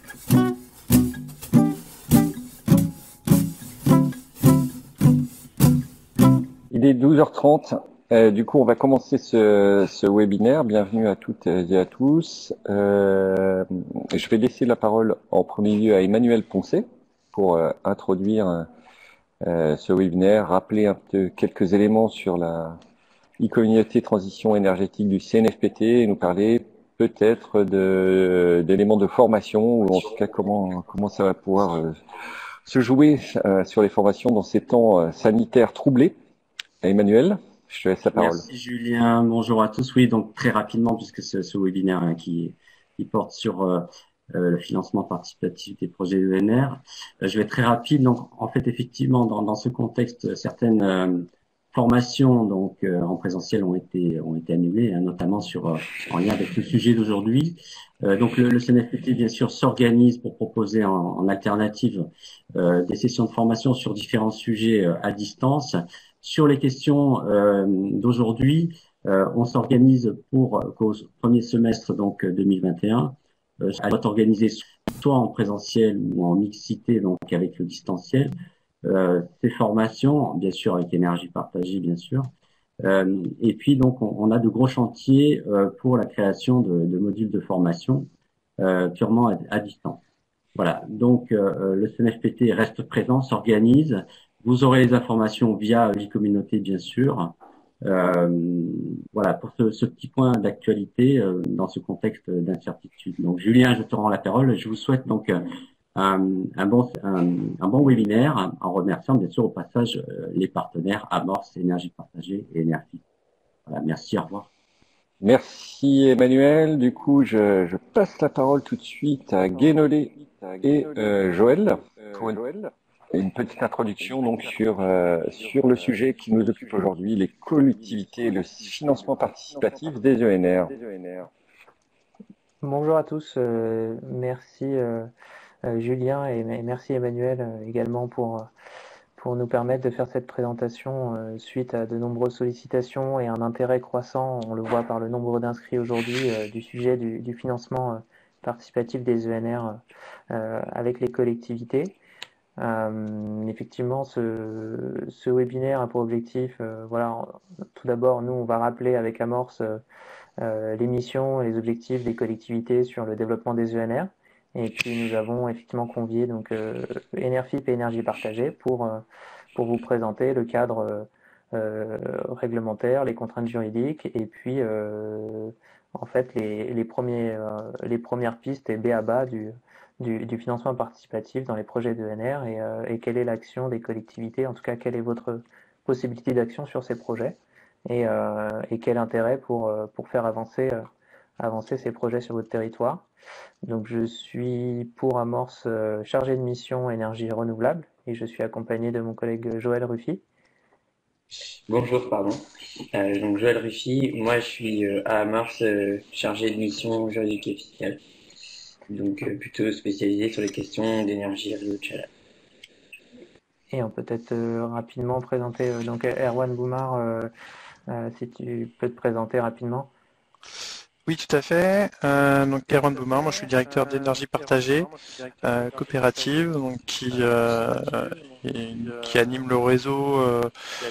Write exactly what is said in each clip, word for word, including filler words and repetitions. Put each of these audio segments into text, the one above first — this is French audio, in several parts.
Il est douze heures trente. Euh, du coup, on va commencer ce, ce webinaire. Bienvenue à toutes et à tous. Euh, je vais laisser la parole en premier lieu à Emmanuel Poncet pour euh, introduire euh, ce webinaire, rappeler un peu quelques éléments sur la e-communauté transition énergétique du C N F P T et nous parler peut-être de d'éléments de formation ou en tout cas comment comment ça va pouvoir euh, se jouer euh, sur les formations dans ces temps euh, sanitaires troublés. Emmanuel, je te laisse la parole. Merci Julien, bonjour à tous. Oui, donc très rapidement, puisque ce, ce webinaire hein, qui, qui porte sur euh, euh, le financement participatif des projets E N R, euh, je vais être très rapide. Donc, en fait, effectivement, dans, dans ce contexte, certaines euh, formations donc euh, en présentiel ont été ont été annulées, hein, notamment sur euh, en lien avec le sujet d'aujourd'hui. Euh, donc, le, le C N F P T, bien sûr, s'organise pour proposer en, en alternative euh, des sessions de formation sur différents sujets euh, à distance. Sur les questions euh, d'aujourd'hui, euh, on s'organise pour qu'au premier semestre donc deux mille vingt et un, euh, ça doit être organisé soit en présentiel ou en mixité donc avec le distanciel. Euh, ces formations, bien sûr avec énergie partagée, bien sûr. Euh, et puis donc on, on a de gros chantiers euh, pour la création de, de modules de formation euh, purement à, à distance. Voilà, donc euh, le C N F P T reste présent, s'organise. Vous aurez les informations via l'e-communauté, bien sûr. Euh, voilà, pour ce, ce petit point d'actualité euh, dans ce contexte d'incertitude. Donc, Julien, je te rends la parole. Je vous souhaite donc euh, un, un, bon, un, un bon webinaire en remerciant bien sûr au passage euh, les partenaires Amorce, Énergie Partagée et Énergie. Voilà, merci, au revoir. Merci Emmanuel. Du coup, je, je passe la parole tout de suite à Guénolé et euh, Joël pour une, une petite introduction donc sur euh, sur le sujet qui nous occupe aujourd'hui, les collectivités et le financement participatif des E N R. Bonjour à tous, euh, merci euh, euh, Julien et, et merci Emmanuel euh, également pour pour nous permettre de faire cette présentation euh, suite à de nombreuses sollicitations et un intérêt croissant, on le voit par le nombre d'inscrits aujourd'hui, euh, du sujet du, du financement euh, participatif des E N R euh, avec les collectivités. Euh, effectivement, ce, ce webinaire a pour objectif, euh, voilà, tout d'abord, nous, on va rappeler avec Amorce euh, euh, les missions et les objectifs des collectivités sur le développement des E N R. Et puis nous avons effectivement convié donc euh, Enerfip et Énergie Partagée pour euh, pour vous présenter le cadre euh, réglementaire, les contraintes juridiques et puis euh, en fait les les premiers euh, les premières pistes et B A B A du du, du financement participatif dans les projets d'E N R et, euh, et quelle est l'action des collectivités, en tout cas quelle est votre possibilité d'action sur ces projets et, euh, et quel intérêt pour pour faire avancer euh, avancer ces projets sur votre territoire. Donc je suis pour Amorce euh, chargé de mission énergie renouvelable et je suis accompagné de mon collègue Joël Ruffy. Bonjour, pardon. Euh, donc Joël Ruffy, moi je suis euh, à Amorce euh, chargé de mission juridique et fiscale, donc euh, plutôt spécialisé sur les questions d'énergie réseau de chaleur. Et on peut peut-être euh, rapidement présenter euh, donc Erwan Boumard, euh, euh, si tu peux te présenter rapidement. Oui, tout à fait. Euh, donc Erwan Boumard, moi je suis directeur d'énergie partagée euh, coopérative, donc qui euh, et, qui anime le réseau euh,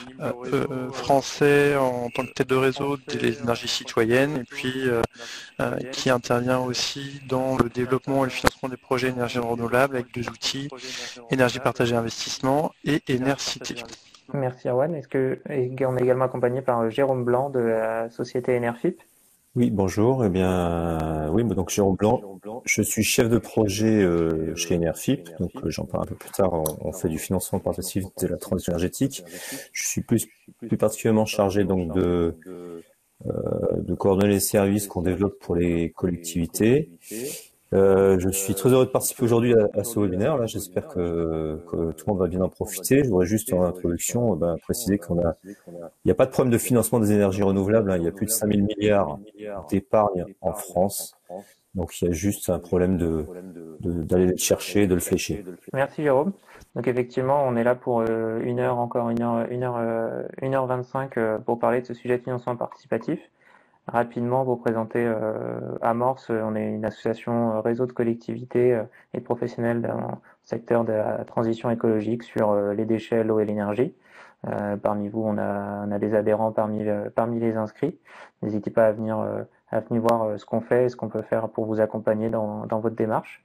euh, français en tant que tête de réseau des énergies citoyennes, et puis euh, euh, qui intervient aussi dans le développement et le financement des projets énergie renouvelable avec deux outils, énergie partagée investissement et Énercité. Merci Erwan. Est-ce que et on est également accompagné par Jérôme Blanc de la société Enerfip? Oui, bonjour. Eh bien, oui, donc Jérôme Blanc, je suis chef de projet euh, chez Enerfip, donc euh, j'en parle un peu plus tard. On, on fait du financement participatif de la transition énergétique. Je suis plus, plus particulièrement chargé donc de euh, de coordonner les services qu'on développe pour les collectivités. Euh, je suis très heureux de participer aujourd'hui à, à ce webinaire. Là, j'espère que, que tout le monde va bien en profiter. Je voudrais juste en introduction ben, préciser qu'on a, il n'y a pas de problème de financement des énergies renouvelables. Hein. Il y a plus de cinq mille milliards d'épargne en France. Donc il y a juste un problème de, de d'aller le chercher, de le flécher. Merci Jérôme. Donc effectivement, on est là pour euh, une heure, encore une heure, une heure, euh, une heure vingt-cinq euh, pour parler de ce sujet de financement participatif. rapidement vous présenter euh, Amorce. On est une association euh, réseau de collectivités euh, et de professionnels dans le secteur de la transition écologique sur euh, les déchets, l'eau et l'énergie. Euh, parmi vous, on a, on a des adhérents parmi, euh, parmi les inscrits. N'hésitez pas à venir, euh, à venir voir euh, ce qu'on fait et ce qu'on peut faire pour vous accompagner dans, dans votre démarche.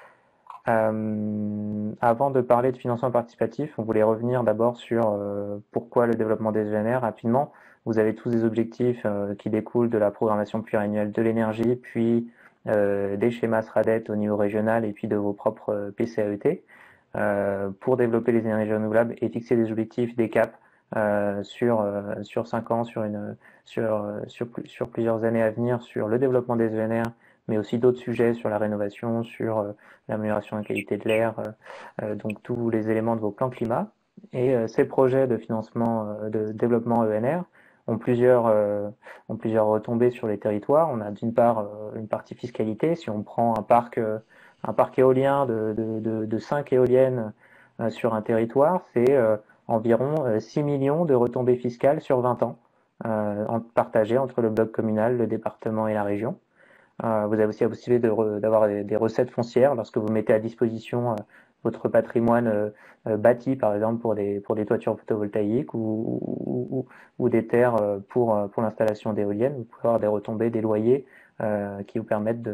Euh, avant de parler de financement participatif, on voulait revenir d'abord sur euh, pourquoi le développement des E N R rapidement. Vous avez tous des objectifs euh, qui découlent de la programmation pluriannuelle de l'énergie, puis euh, des schémas SRADET au niveau régional et puis de vos propres euh, P C A E T euh, pour développer les énergies renouvelables et fixer des objectifs, des caps euh, sur euh, sur cinq ans, sur une sur sur sur plusieurs années à venir sur le développement des E N R, mais aussi d'autres sujets sur la rénovation, sur euh, l'amélioration de la qualité de l'air, euh, donc tous les éléments de vos plans climat. Et euh, ces projets de financement euh, de développement E N R ont plusieurs, euh, ont plusieurs retombées sur les territoires. On a d'une part euh, une partie fiscalité. Si on prend un parc, euh, un parc éolien de, de, de, de cinq éoliennes euh, sur un territoire, c'est euh, environ euh, six millions de retombées fiscales sur vingt ans, euh, en, partagées entre le bloc communal, le département et la région. Euh, vous avez aussi la possibilité d'avoir des, des recettes foncières lorsque vous mettez à disposition euh, votre patrimoine euh, euh, bâti, par exemple, pour des, pour des toitures photovoltaïques ou, ou, ou, ou des terres euh, pour, pour l'installation d'éoliennes. Vous pouvez avoir des retombées, des loyers euh, qui vous permettent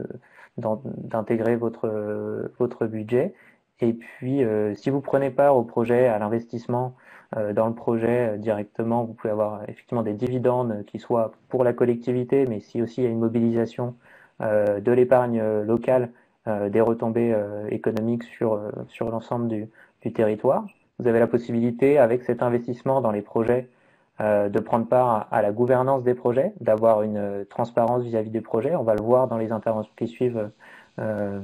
d'intégrer votre, votre budget. Et puis, euh, si vous prenez part au projet, à l'investissement euh, dans le projet euh, directement, vous pouvez avoir effectivement des dividendes qui soient pour la collectivité, mais si aussi il y a une mobilisation euh, de l'épargne locale, euh, des retombées euh, économiques sur, euh, sur l'ensemble du, du territoire. Vous avez la possibilité, avec cet investissement dans les projets, euh, de prendre part à, à la gouvernance des projets, d'avoir une euh, transparence vis-à-vis des projets. On va le voir dans les interventions qui suivent, euh,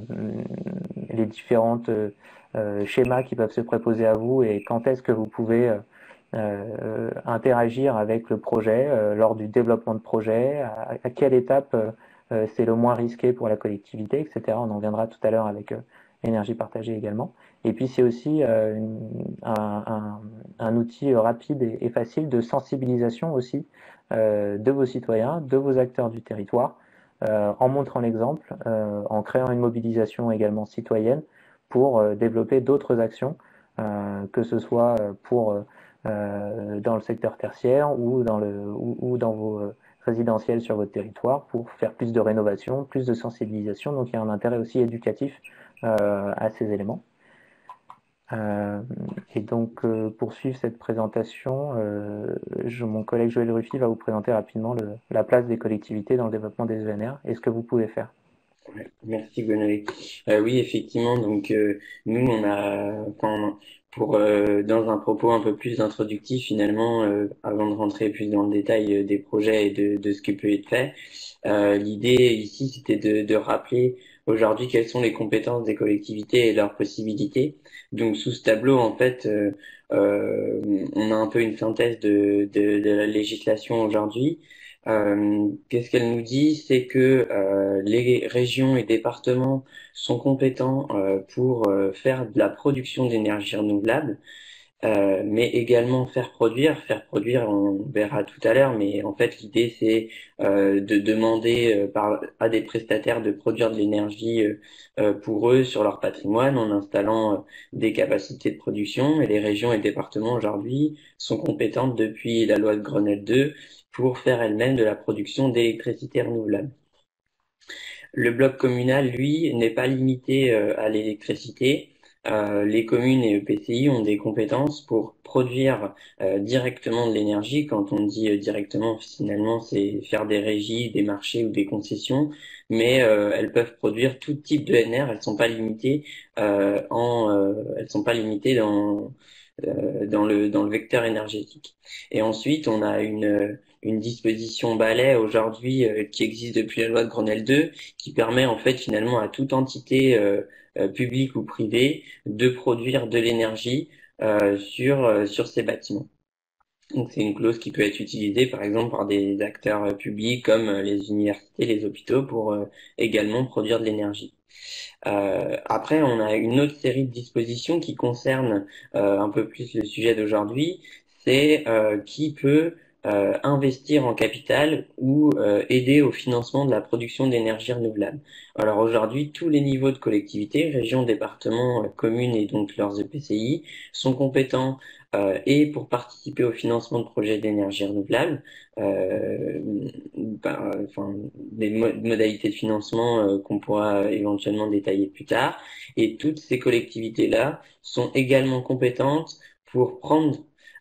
les différentes euh, schémas qui peuvent se préposer à vous et quand est-ce que vous pouvez euh, euh, interagir avec le projet euh, lors du développement de projet, à, à quelle étape euh, c'est le moins risqué pour la collectivité, et cetera. On en viendra tout à l'heure avec euh, l'énergie partagée également. Et puis c'est aussi euh, une, un, un, un outil rapide et, et facile de sensibilisation aussi euh, de vos citoyens, de vos acteurs du territoire, euh, en montrant l'exemple, euh, en créant une mobilisation également citoyenne pour euh, développer d'autres actions, euh, que ce soit pour euh, dans le secteur tertiaire ou dans le ou, ou dans vos euh, résidentiels sur votre territoire pour faire plus de rénovation, plus de sensibilisation. Donc il y a un intérêt aussi éducatif euh, à ces éléments. Euh, et donc euh, pour suivre cette présentation, euh, je, mon collègue Joël Ruffy va vous présenter rapidement le, la place des collectivités dans le développement des E N R et ce que vous pouvez faire. Merci Gonoé. Euh, oui, effectivement, donc euh, nous on a quand, pour euh, dans un propos un peu plus introductif finalement, euh, avant de rentrer plus dans le détail euh, des projets et de, de ce qui peut être fait, euh, l'idée ici c'était de, de rappeler aujourd'hui quelles sont les compétences des collectivités et leurs possibilités. Donc sous ce tableau en fait, euh, euh, on a un peu une synthèse de, de, de la législation aujourd'hui. Euh, qu'est-ce qu'elle nous dit? C'est que euh, les régions et départements sont compétents euh, pour euh, faire de la production d'énergie renouvelable, euh, mais également faire produire. Faire produire, on verra tout à l'heure, mais en fait l'idée c'est euh, de demander euh, par, à des prestataires de produire de l'énergie euh, pour eux sur leur patrimoine en installant euh, des capacités de production. Et les régions et départements aujourd'hui sont compétentes depuis la loi de Grenelle deux pour faire elles-mêmes de la production d'électricité renouvelable. Le bloc communal, lui, n'est pas limité euh, à l'électricité. Euh, les communes et E P C I ont des compétences pour produire euh, directement de l'énergie. Quand on dit euh, directement, finalement, c'est faire des régies, des marchés ou des concessions, mais euh, elles peuvent produire tout type de E N R. Elles sont pas limitées euh, en, euh, elles sont pas limitées dans euh, dans le dans le vecteur énergétique. Et ensuite, on a une une disposition balai aujourd'hui euh, qui existe depuis la loi de Grenelle deux, qui permet en fait finalement à toute entité euh, euh, publique ou privée de produire de l'énergie euh, sur euh, sur ces bâtiments. Donc c'est une clause qui peut être utilisée par exemple par des acteurs euh, publics comme euh, les universités, les hôpitaux pour euh, également produire de l'énergie. Euh, après, on a une autre série de dispositions qui concernent euh, un peu plus le sujet d'aujourd'hui, c'est euh, qui peut euh, investir en capital ou euh, aider au financement de la production d'énergie renouvelable. Alors aujourd'hui, tous les niveaux de collectivité, régions, départements, euh, communes et donc leurs E P C I sont compétents euh, et pour participer au financement de projets d'énergie renouvelable, euh, bah, enfin, des mo modalités de financement euh, qu'on pourra éventuellement détailler plus tard. Et toutes ces collectivités-là sont également compétentes pour prendre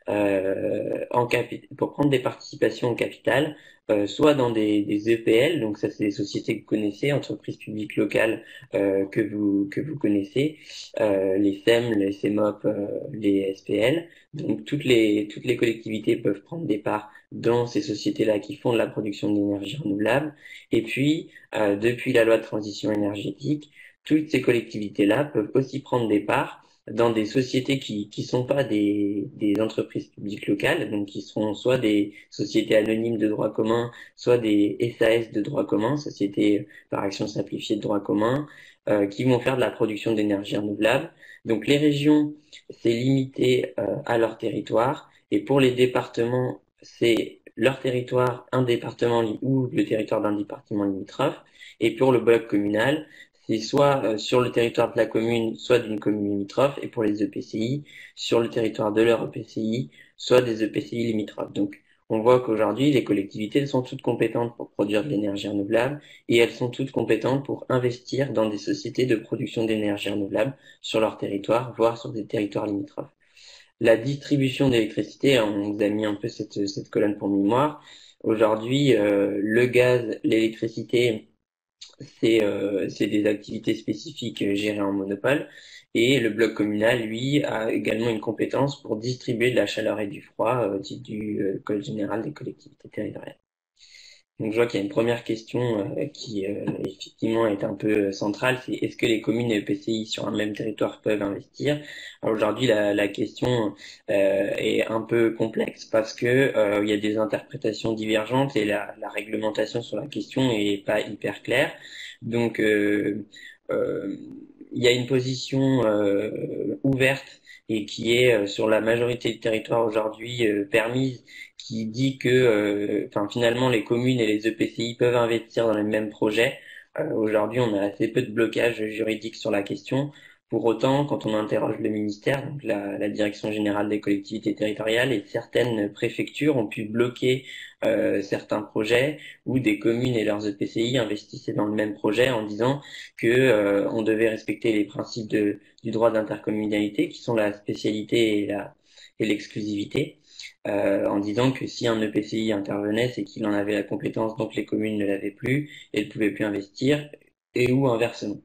euh, en capi pour prendre des participations en capital, euh, soit dans des, des E P L, donc ça c'est des sociétés que vous connaissez, entreprises publiques locales euh, que vous que vous connaissez, euh, les S E M, les C E M O P, euh, les S P L. Donc toutes les toutes les collectivités peuvent prendre des parts dans ces sociétés-là qui font de la production d'énergie renouvelable. Et puis euh, depuis la loi de transition énergétique, toutes ces collectivités-là peuvent aussi prendre des parts dans des sociétés qui qui sont pas des des entreprises publiques locales, donc qui seront soit des sociétés anonymes de droit commun, soit des S A S de droit commun, sociétés par action simplifiée de droit commun, euh, qui vont faire de la production d'énergie renouvelable. Donc les régions, c'est limité euh, à leur territoire, et pour les départements, c'est leur territoire, un département ou le territoire d'un département limitrophe, et pour le bloc communal, c'est soit euh, sur le territoire de la commune, soit d'une commune limitrophe, et pour les E P C I, sur le territoire de leur E P C I, soit des E P C I limitrophes. Donc, on voit qu'aujourd'hui, les collectivités, elles sont toutes compétentes pour produire de l'énergie renouvelable, et elles sont toutes compétentes pour investir dans des sociétés de production d'énergie renouvelable sur leur territoire, voire sur des territoires limitrophes. La distribution d'électricité, on vous a mis un peu cette, cette colonne pour mémoire. Aujourd'hui, euh, le gaz, l'électricité, c'est euh, c'est des activités spécifiques euh, gérées en monopole, et le bloc communal, lui, a également une compétence pour distribuer de la chaleur et du froid au titre du euh, Code général des collectivités territoriales. Donc je vois qu'il y a une première question euh, qui euh, effectivement est un peu centrale, c'est est-ce que les communes et E P C I sur un même territoire peuvent investir? Alors aujourd'hui la, la question euh, est un peu complexe parce que euh, il y a des interprétations divergentes et la, la réglementation sur la question est pas hyper claire. Donc euh, euh, il y a une position euh, ouverte et qui est euh, sur la majorité du territoire aujourd'hui euh, permise, qui dit que euh, enfin, finalement les communes et les E P C I peuvent investir dans les mêmes projets. Euh, aujourd'hui, on a assez peu de blocage juridique sur la question. Pour autant, quand on interroge le ministère, donc la, la Direction générale des collectivités territoriales et certaines préfectures ont pu bloquer euh, certains projets où des communes et leurs E P C I investissaient dans le même projet en disant que euh, on devait respecter les principes de, du droit d'intercommunalité qui sont la spécialité et la et l'exclusivité. Euh, en disant que si un E P C I intervenait, c'est qu'il en avait la compétence, donc les communes ne l'avaient plus et ne pouvaient plus investir, et ou inversement.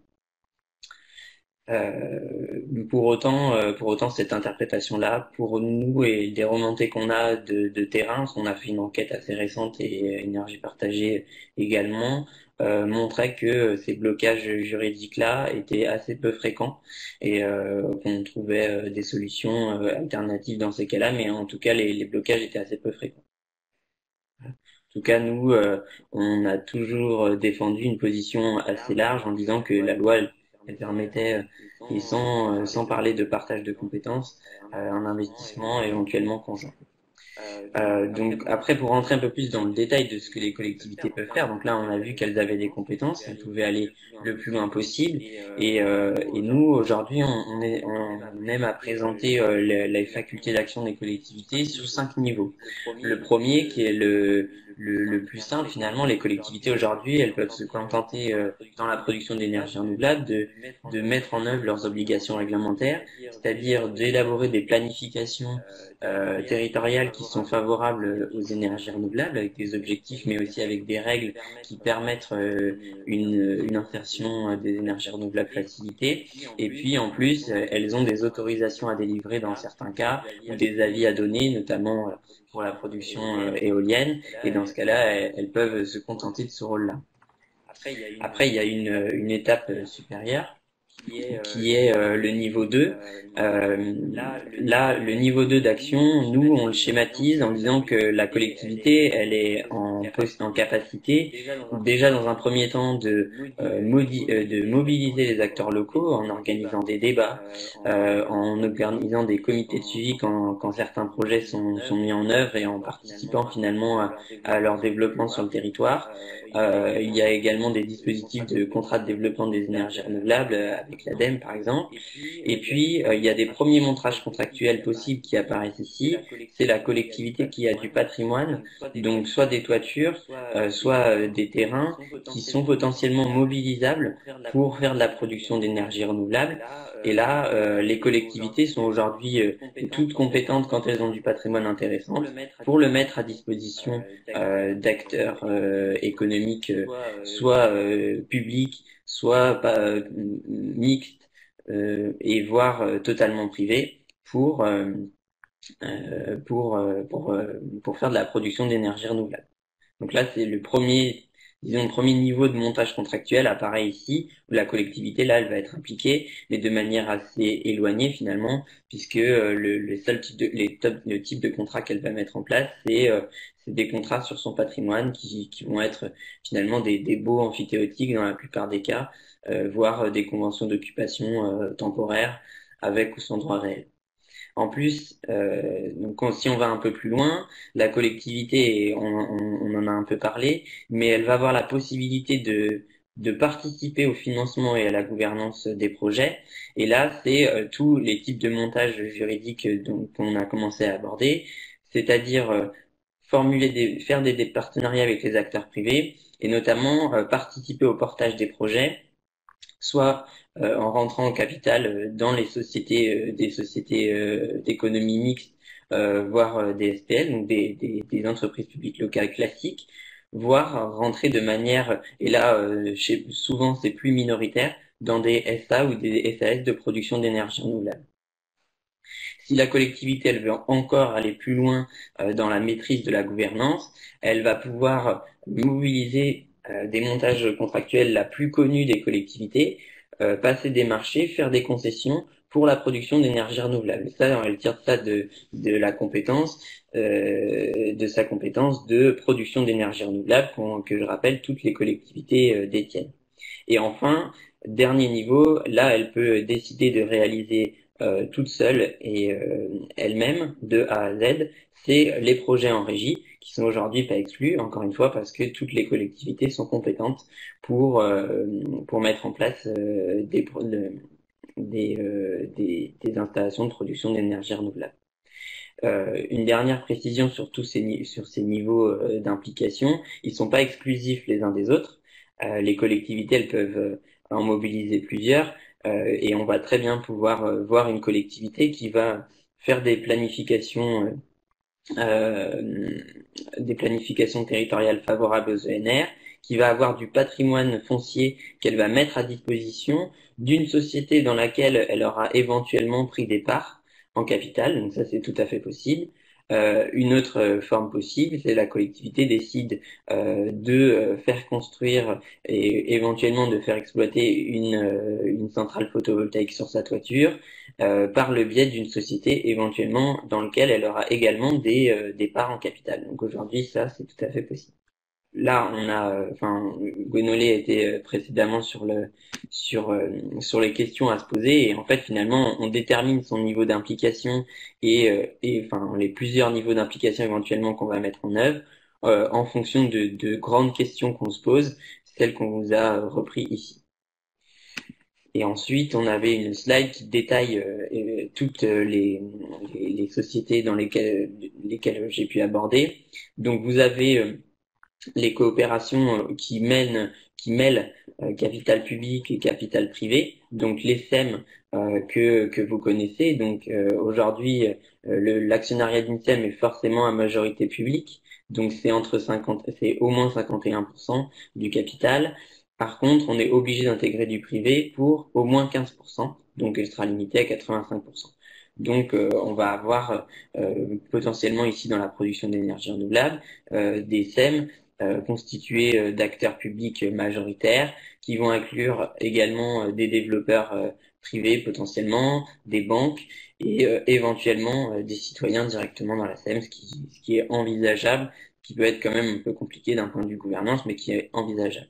Euh, pour autant, euh, pour autant, cette interprétation-là, pour nous et des remontées qu'on a de, de terrain, on a fait une enquête assez récente et énergie partagée également, euh, montrait que ces blocages juridiques-là étaient assez peu fréquents et euh, qu'on trouvait euh, des solutions euh, alternatives dans ces cas-là, mais en tout cas, les, les blocages étaient assez peu fréquents. En tout cas, nous, euh, on a toujours défendu une position assez large en disant que la loi, elle, elle permettait, et sans, sans parler de partage de compétences, euh, un investissement éventuellement conjoint. Euh, donc après, pour rentrer un peu plus dans le détail de ce que les collectivités peuvent faire, donc là on a vu qu'elles avaient des compétences, elles pouvaient aller le plus loin possible, et, euh, et nous aujourd'hui on, on, est, on aime à présenter euh, les, les facultés d'action des collectivités sur cinq niveaux. Le premier qui est le, le, le plus simple, finalement les collectivités aujourd'hui elles peuvent se contenter euh, dans la production d'énergie renouvelable de, de mettre en œuvre leurs obligations réglementaires, c'est-à-dire d'élaborer des planifications euh, territoriales qui sont favorables aux énergies renouvelables avec des objectifs mais aussi avec des règles qui permettent euh, une, une insertion des énergies renouvelables facilitées, et puis en plus elles ont des autorisations à délivrer dans certains cas ou des avis à donner, notamment pour la production euh, éolienne, et dans ce cas-là elles, elles peuvent se contenter de ce rôle-là. Après il y a une, une étape supérieure qui est euh, le niveau deux. Euh, là, le niveau deux d'action, nous, on le schématise en disant que la collectivité, elle est en, en capacité, déjà dans un premier temps, de, euh, modi euh, de mobiliser les acteurs locaux en organisant des débats, euh, en organisant des comités de suivi quand, quand certains projets sont, sont mis en œuvre et en participant finalement à, à leur développement sur le territoire. Euh, il y a également des dispositifs de contrat de développement des énergies renouvelables avec l'ADEME par exemple. Et puis euh, il y a des premiers montages contractuels possibles qui apparaissent ici. C'est la collectivité qui a du patrimoine, donc soit des toitures, euh, soit euh, des terrains qui sont potentiellement mobilisables pour faire de la production d'énergie renouvelable. Et là, euh, les collectivités sont aujourd'hui euh, toutes compétentes quand elles ont du patrimoine intéressant pour le mettre à disposition euh, d'acteurs euh, économiques, euh, soit euh, publics, soit euh, mixtes, euh, et voire euh, totalement privés, pour euh, euh, pour euh, pour euh, pour faire de la production d'énergie renouvelable. Donc là, c'est le premier disons, le premier niveau de montage contractuel apparaît ici, où la collectivité, là, elle va être impliquée, mais de manière assez éloignée, finalement, puisque euh, le, le seul type de, les top, le type de contrat qu'elle va mettre en place, c'est euh, des contrats sur son patrimoine qui, qui vont être finalement des, des baux amphithéotiques dans la plupart des cas, euh, voire des conventions d'occupation euh, temporaire avec ou sans droit réel. En plus, euh, donc si on va un peu plus loin, la collectivité, on, on, on en a un peu parlé, mais elle va avoir la possibilité de, de participer au financement et à la gouvernance des projets. Et là, c'est euh, tous les types de montages juridiques qu'on a commencé à aborder, c'est-à-dire euh, formuler des, faire des, des partenariats avec les acteurs privés et notamment euh, participer au portage des projets, soit euh, en rentrant en capital dans les sociétés, euh, des sociétés euh, d'économie mixte, euh, voire euh, des S P L, donc des, des, des entreprises publiques locales classiques, voire rentrer de manière, et là euh, chez, souvent c'est plus minoritaire, dans des S A ou des S A S de production d'énergie renouvelable. Si la collectivité elle veut encore aller plus loin euh, dans la maîtrise de la gouvernance, elle va pouvoir mobiliser euh, des montages contractuels la plus connue des collectivités, euh, passer des marchés, faire des concessions pour la production d'énergie renouvelable. Ça, elle tire ça de, de la compétence, euh, de sa compétence de production d'énergie renouvelable, que je rappelle, toutes les collectivités euh, détiennent. Et enfin, dernier niveau, là, elle peut décider de réaliser Euh, toute seule et euh, elle-même, de A à Z, c'est les projets en régie, qui sont aujourd'hui pas exclus, encore une fois, parce que toutes les collectivités sont compétentes pour, euh, pour mettre en place euh, des, des, euh, des, des installations de production d'énergie renouvelable. Euh, une dernière précision sur tous ces, sur ces niveaux euh, d'implication, ils sont pas exclusifs les uns des autres. Euh, les collectivités, elles peuvent en mobiliser plusieurs. Euh, et on va très bien pouvoir euh, voir une collectivité qui va faire des planifications, euh, des planifications territoriales favorables aux E N R, qui va avoir du patrimoine foncier qu'elle va mettre à disposition d'une société dans laquelle elle aura éventuellement pris des parts en capital, donc ça c'est tout à fait possible. Euh, une autre forme possible, c'est la collectivité décide euh, de euh, faire construire et éventuellement de faire exploiter une, euh, une centrale photovoltaïque sur sa toiture euh, par le biais d'une société éventuellement dans laquelle elle aura également des, euh, des parts en capital. Donc aujourd'hui, ça, c'est tout à fait possible. Là, on a, enfin, Gonolé était précédemment sur le, sur, euh, sur les questions à se poser et en fait, finalement, on détermine son niveau d'implication et, euh, et, enfin, les plusieurs niveaux d'implication éventuellement qu'on va mettre en œuvre euh, en fonction de, de grandes questions qu'on se pose, celles qu'on vous a repris ici. Et ensuite, on avait une slide qui détaille euh, toutes les, les, les sociétés dans lesquelles, lesquelles j'ai pu aborder. Donc, vous avez euh, les coopérations qui mènent, qui mêlent euh, capital public et capital privé, donc les S E M euh, que que vous connaissez. Donc euh, aujourd'hui, euh, l'actionnariat d'une S E M est forcément à majorité publique, donc c'est entre cinquante, c'est au moins cinquante et un pour cent du capital. Par contre, on est obligé d'intégrer du privé pour au moins quinze pour cent, donc elle sera limitée à quatre-vingt-cinq pour cent. Donc, euh, on va avoir euh, potentiellement ici dans la production d'énergie renouvelable euh, des S E M euh, constitué euh, d'acteurs publics majoritaires qui vont inclure également euh, des développeurs euh, privés potentiellement, des banques et euh, éventuellement euh, des citoyens directement dans la S A M, ce qui, ce qui est envisageable, qui peut être quand même un peu compliqué d'un point de vue gouvernance, mais qui est envisageable.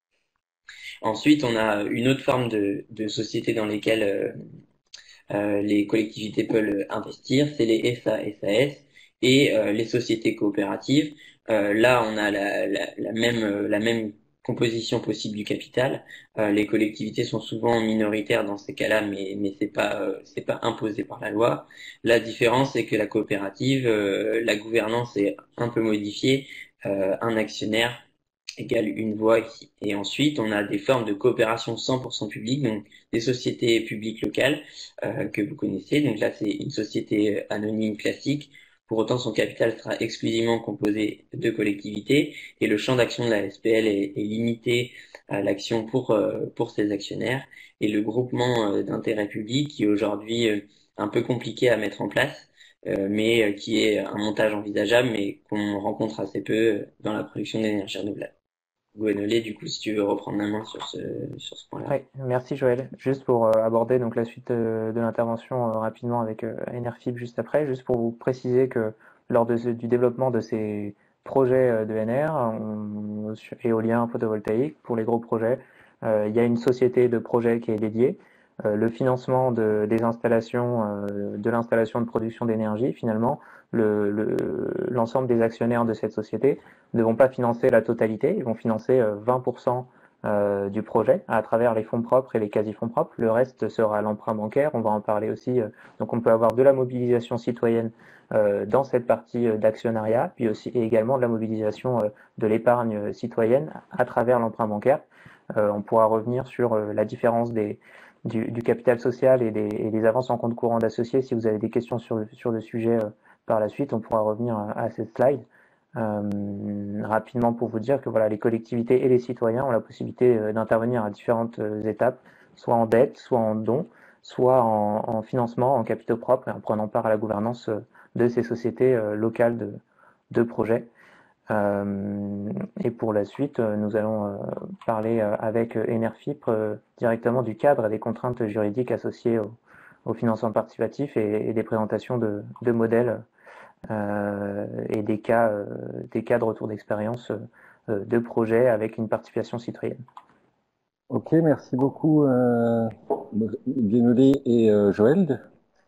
Ensuite, on a une autre forme de, de société dans lesquelles euh, euh, les collectivités peuvent investir, c'est les S A S A S et euh, les sociétés coopératives. Euh, là, on a la, la, la même la même composition possible du capital. Euh, les collectivités sont souvent minoritaires dans ces cas-là, mais mais c'est pas euh, c'est pas imposé par la loi. La différence, c'est que la coopérative, euh, la gouvernance est un peu modifiée. Euh, un actionnaire égale une voix ici. Et ensuite, on a des formes de coopération cent pour cent publique, donc des sociétés publiques locales euh, que vous connaissez. Donc là, c'est une société anonyme classique. Pour autant, son capital sera exclusivement composé de collectivités et le champ d'action de la S P L est, est limité à l'action pour euh, pour ses actionnaires. Et le groupement euh, d'intérêt public, qui est aujourd'hui euh, un peu compliqué à mettre en place, euh, mais euh, qui est un montage envisageable, mais qu'on rencontre assez peu dans la production d'énergie renouvelable. Gwenolé, du coup, si tu veux reprendre la main sur ce, sur ce point-là. Oui, merci Joël. Juste pour euh, aborder donc la suite euh, de l'intervention euh, rapidement avec euh, Enerfib juste après, juste pour vous préciser que lors de ce, du développement de ces projets euh, de N R, on, éolien, photovoltaïque, pour les gros projets, euh, il y a une société de projet qui est dédiée. Euh, le financement de, des installations, euh, de l'installation de production d'énergie, finalement, le, le, l'ensemble des actionnaires de cette société ne vont pas financer la totalité, ils vont financer euh, vingt pour cent euh, du projet à travers les fonds propres et les quasi-fonds propres. Le reste sera l'emprunt bancaire, on va en parler aussi. Euh, donc on peut avoir de la mobilisation citoyenne euh, dans cette partie euh, d'actionnariat, puis aussi et également de la mobilisation euh, de l'épargne citoyenne à travers l'emprunt bancaire. Euh, on pourra revenir sur euh, la différence des Du, du capital social et des, et des avances en compte courant d'associés. Si vous avez des questions sur le, sur le sujet euh, par la suite, on pourra revenir à, à cette slide. Euh, rapidement pour vous dire que voilà, les collectivités et les citoyens ont la possibilité euh, d'intervenir à différentes euh, étapes, soit en dette, soit en don, soit en, en financement, en capitaux propres, et en prenant part à la gouvernance euh, de ces sociétés euh, locales de, de projets. Euh, et pour la suite, nous allons euh, parler euh, avec Enerfip euh, directement du cadre et des contraintes juridiques associées au, au financement participatif et, et des présentations de, de modèles euh, et des cas, euh, des cas de retour d'expérience euh, de projets avec une participation citoyenne. Ok, merci beaucoup euh, Gwenolé et euh, Joël.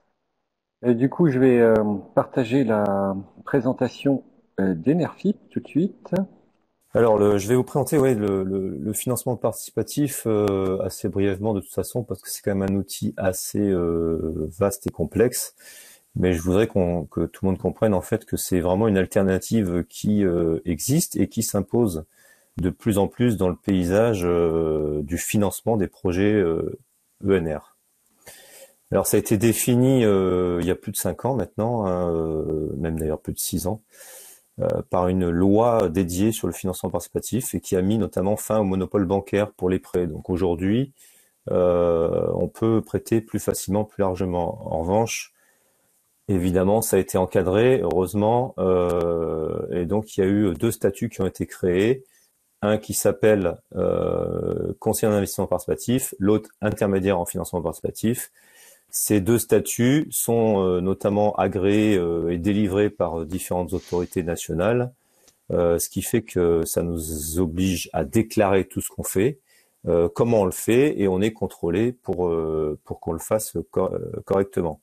Et du coup, je vais euh, partager la présentation d'Enerfip tout de suite. Alors, le, je vais vous présenter ouais, le, le, le financement participatif euh, assez brièvement de toute façon, parce que c'est quand même un outil assez euh, vaste et complexe. Mais je voudrais qu'on, que tout le monde comprenne en fait que c'est vraiment une alternative qui euh, existe et qui s'impose de plus en plus dans le paysage euh, du financement des projets euh, E N R. Alors, ça a été défini euh, il y a plus de cinq ans maintenant, hein, euh, même d'ailleurs plus de six ans. Euh, par une loi dédiée sur le financement participatif et qui a mis notamment fin au monopole bancaire pour les prêts. Donc aujourd'hui, euh, on peut prêter plus facilement, plus largement. En revanche, évidemment, ça a été encadré, heureusement, euh, et donc il y a eu deux statuts qui ont été créés. Un qui s'appelle euh, conseiller d'investissement participatif, l'autre intermédiaire en financement participatif. Ces deux statuts sont euh, notamment agréés euh, et délivrés par différentes autorités nationales, euh, ce qui fait que ça nous oblige à déclarer tout ce qu'on fait, euh, comment on le fait, et on est contrôlé pour euh, pour qu'on le fasse cor correctement.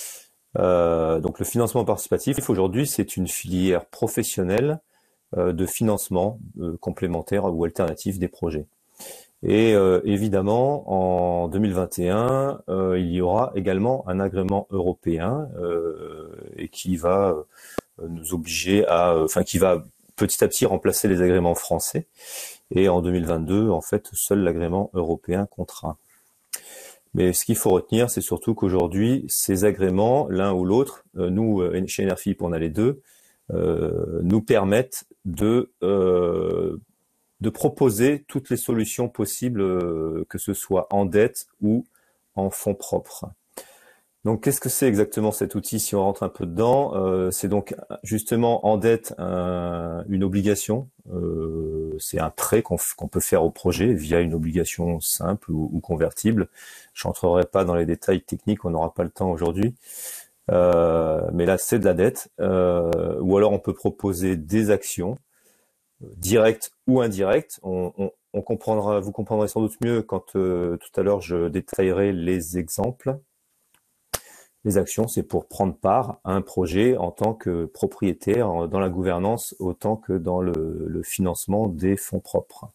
Euh, donc le financement participatif, aujourd'hui, c'est une filière professionnelle euh, de financement euh, complémentaire ou alternatif des projets. Et euh, évidemment, en deux mille vingt et un, euh, il y aura également un agrément européen euh, et qui va euh, nous obliger à, enfin, qui va petit à petit remplacer les agréments français. Et en deux mille vingt-deux, en fait, seul l'agrément européen comptera. Mais ce qu'il faut retenir, c'est surtout qu'aujourd'hui, ces agréments, l'un ou l'autre, euh, nous, chez Enerfip, on a les deux, euh, nous permettent de euh, de proposer toutes les solutions possibles, euh, que ce soit en dette ou en fonds propres. Donc, qu'est-ce que c'est exactement cet outil si on rentre un peu dedans? Euh, c'est donc justement en dette un, une obligation. Euh, c'est un prêt qu'on qu'on peut faire au projet via une obligation simple ou, ou convertible. Je rentrerai pas dans les détails techniques, on n'aura pas le temps aujourd'hui. Euh, mais là, c'est de la dette. Euh, ou alors, on peut proposer des actions directes ou indirectes. On, on, on comprendra, vous comprendrez sans doute mieux quand euh, tout à l'heure je détaillerai les exemples. Les actions, c'est pour prendre part à un projet en tant que propriétaire dans la gouvernance autant que dans le, le financement des fonds propres.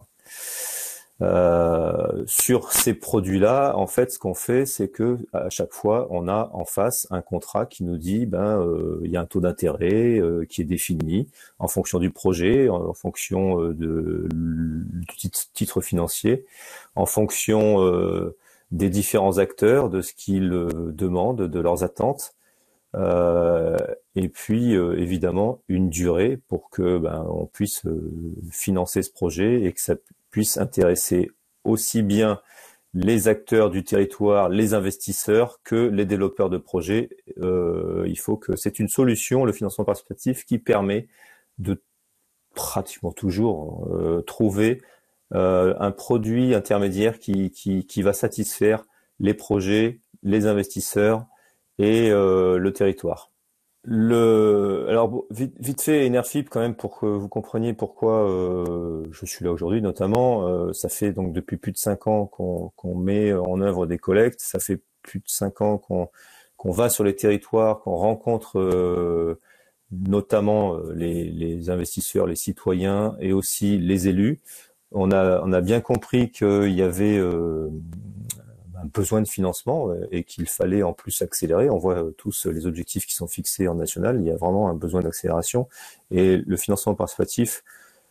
Euh, sur ces produits-là, en fait, ce qu'on fait, c'est que à chaque fois, on a en face un contrat qui nous dit, ben, euh, il y a un taux d'intérêt euh, qui est défini en fonction du projet, en, en fonction euh, de, du titre, titre financier, en fonction euh, des différents acteurs, de ce qu'ils euh, demandent, de leurs attentes, euh, et puis euh, évidemment une durée pour que ben, on puisse euh, financer ce projet et que ça puisse intéresser aussi bien les acteurs du territoire, les investisseurs, que les développeurs de projets. Euh, il faut que c'est une solution, le financement participatif, qui permet de pratiquement toujours euh, trouver Euh, un produit intermédiaire qui, qui, qui va satisfaire les projets, les investisseurs et euh, le territoire. Le, alors vite, vite fait, Enerfip quand même pour que vous compreniez pourquoi euh, je suis là aujourd'hui notamment. Euh, ça fait donc depuis plus de cinq ans qu'on qu'on met en œuvre des collectes. Ça fait plus de cinq ans qu'on qu'on va sur les territoires, qu'on rencontre euh, notamment les, les investisseurs, les citoyens et aussi les élus. On a, on a bien compris qu'il y avait euh, un besoin de financement et qu'il fallait en plus accélérer. On voit tous les objectifs qui sont fixés en national. Il y a vraiment un besoin d'accélération. Et le financement participatif,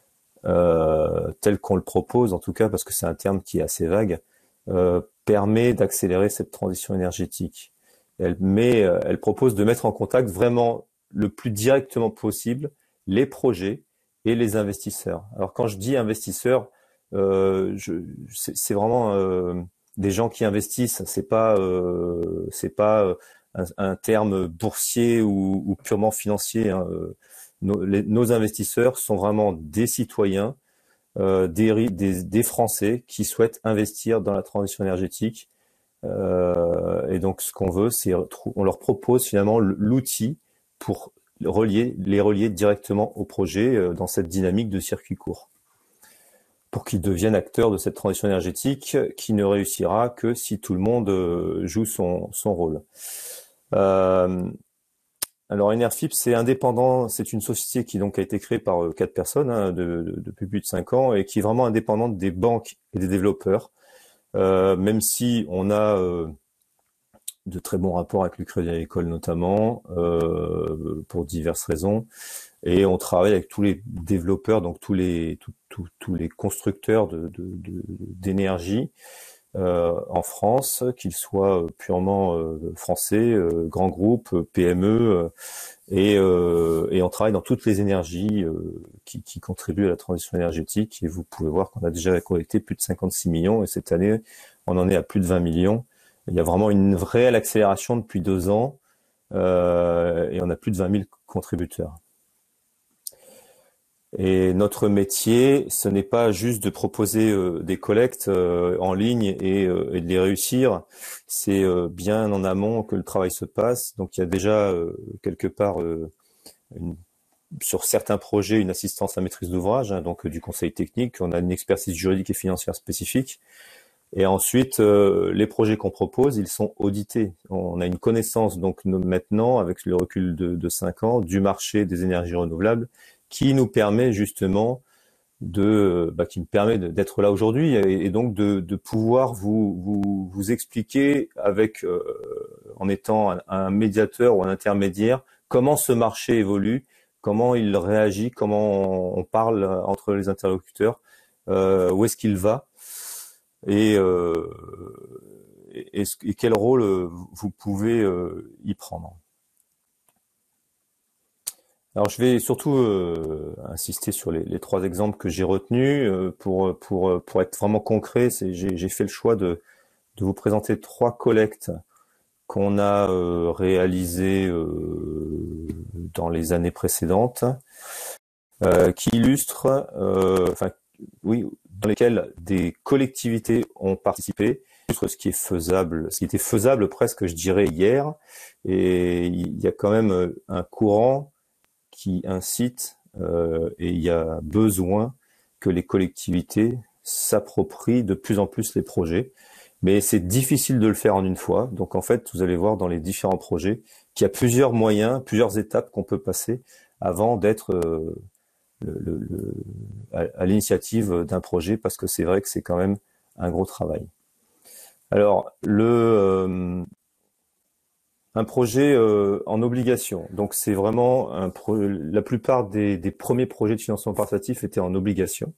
euh, tel qu'on le propose, en tout cas, parce que c'est un terme qui est assez vague, euh, permet d'accélérer cette transition énergétique. Elle, met, elle propose de mettre en contact vraiment le plus directement possible les projets et les investisseurs. Alors quand je dis investisseurs, euh, c'est vraiment euh, des gens qui investissent. C'est pas euh, c'est pas un, un terme boursier ou, ou purement financier. Hein. Nos, les, nos investisseurs sont vraiment des citoyens, euh, des, des, des Français qui souhaitent investir dans la transition énergétique. Euh, et donc ce qu'on veut, c'est on leur propose finalement l'outil pour relier, les relier directement au projet euh, dans cette dynamique de circuit court, pour qu'ils deviennent acteurs de cette transition énergétique qui ne réussira que si tout le monde euh, joue son, son rôle. Euh, alors Enerfip, c'est indépendant, c'est une société qui donc a été créée par euh, quatre personnes hein, de, de, depuis plus de cinq ans et qui est vraiment indépendante des banques et des développeurs, euh, même si on a euh, de très bons rapports avec le Crédit Agricole notamment, euh, pour diverses raisons. Et on travaille avec tous les développeurs, donc tous les tous, tous, tous les constructeurs de, de, de, d'énergie euh, en France, qu'ils soient purement euh, français, euh, grands groupes, P M E, euh, et, euh, et on travaille dans toutes les énergies euh, qui, qui contribuent à la transition énergétique. Et vous pouvez voir qu'on a déjà collecté plus de cinquante-six millions, et cette année, on en est à plus de vingt millions. Il y a vraiment une réelle accélération depuis deux ans, euh, et on a plus de vingt mille contributeurs. Et notre métier, ce n'est pas juste de proposer euh, des collectes euh, en ligne et, euh, et de les réussir, c'est euh, bien en amont que le travail se passe. Donc il y a déjà euh, quelque part, euh, une, sur certains projets, une assistance à maîtrise d'ouvrage, hein, donc euh, du conseil technique, on a une expertise juridique et financière spécifique. Et ensuite, euh, les projets qu'on propose, ils sont audités. On a une connaissance donc maintenant, avec le recul de, de cinq ans, du marché des énergies renouvelables, qui nous permet justement de, bah, qui me permet d'être là aujourd'hui et, et donc de, de pouvoir vous, vous, vous expliquer avec, euh, en étant un, un médiateur ou un intermédiaire, comment ce marché évolue, comment il réagit, comment on, on parle entre les interlocuteurs, euh, où est-ce qu'il va et, euh, et, et quel rôle vous pouvez euh, y prendre. Alors je vais surtout euh, insister sur les, les trois exemples que j'ai retenus euh, pour pour pour être vraiment concret. J'ai j'ai fait le choix de de vous présenter trois collectes qu'on a euh, réalisé euh, dans les années précédentes, euh, qui illustrent, euh, enfin, oui, dans lesquels des collectivités ont participé, ce qui est faisable, ce qui était faisable presque, je dirais, hier. Et il y a quand même un courant qui incite, euh, et il y a besoin que les collectivités s'approprient de plus en plus les projets. Mais c'est difficile de le faire en une fois. Donc en fait, vous allez voir dans les différents projets qu'il y a plusieurs moyens, plusieurs étapes qu'on peut passer avant d'être euh, le, le, le, à, à l'initiative d'un projet, parce que c'est vrai que c'est quand même un gros travail. Alors, le, euh, un projet euh, en obligation. Donc, c'est vraiment un pro la plupart des, des premiers projets de financement participatif étaient en obligation.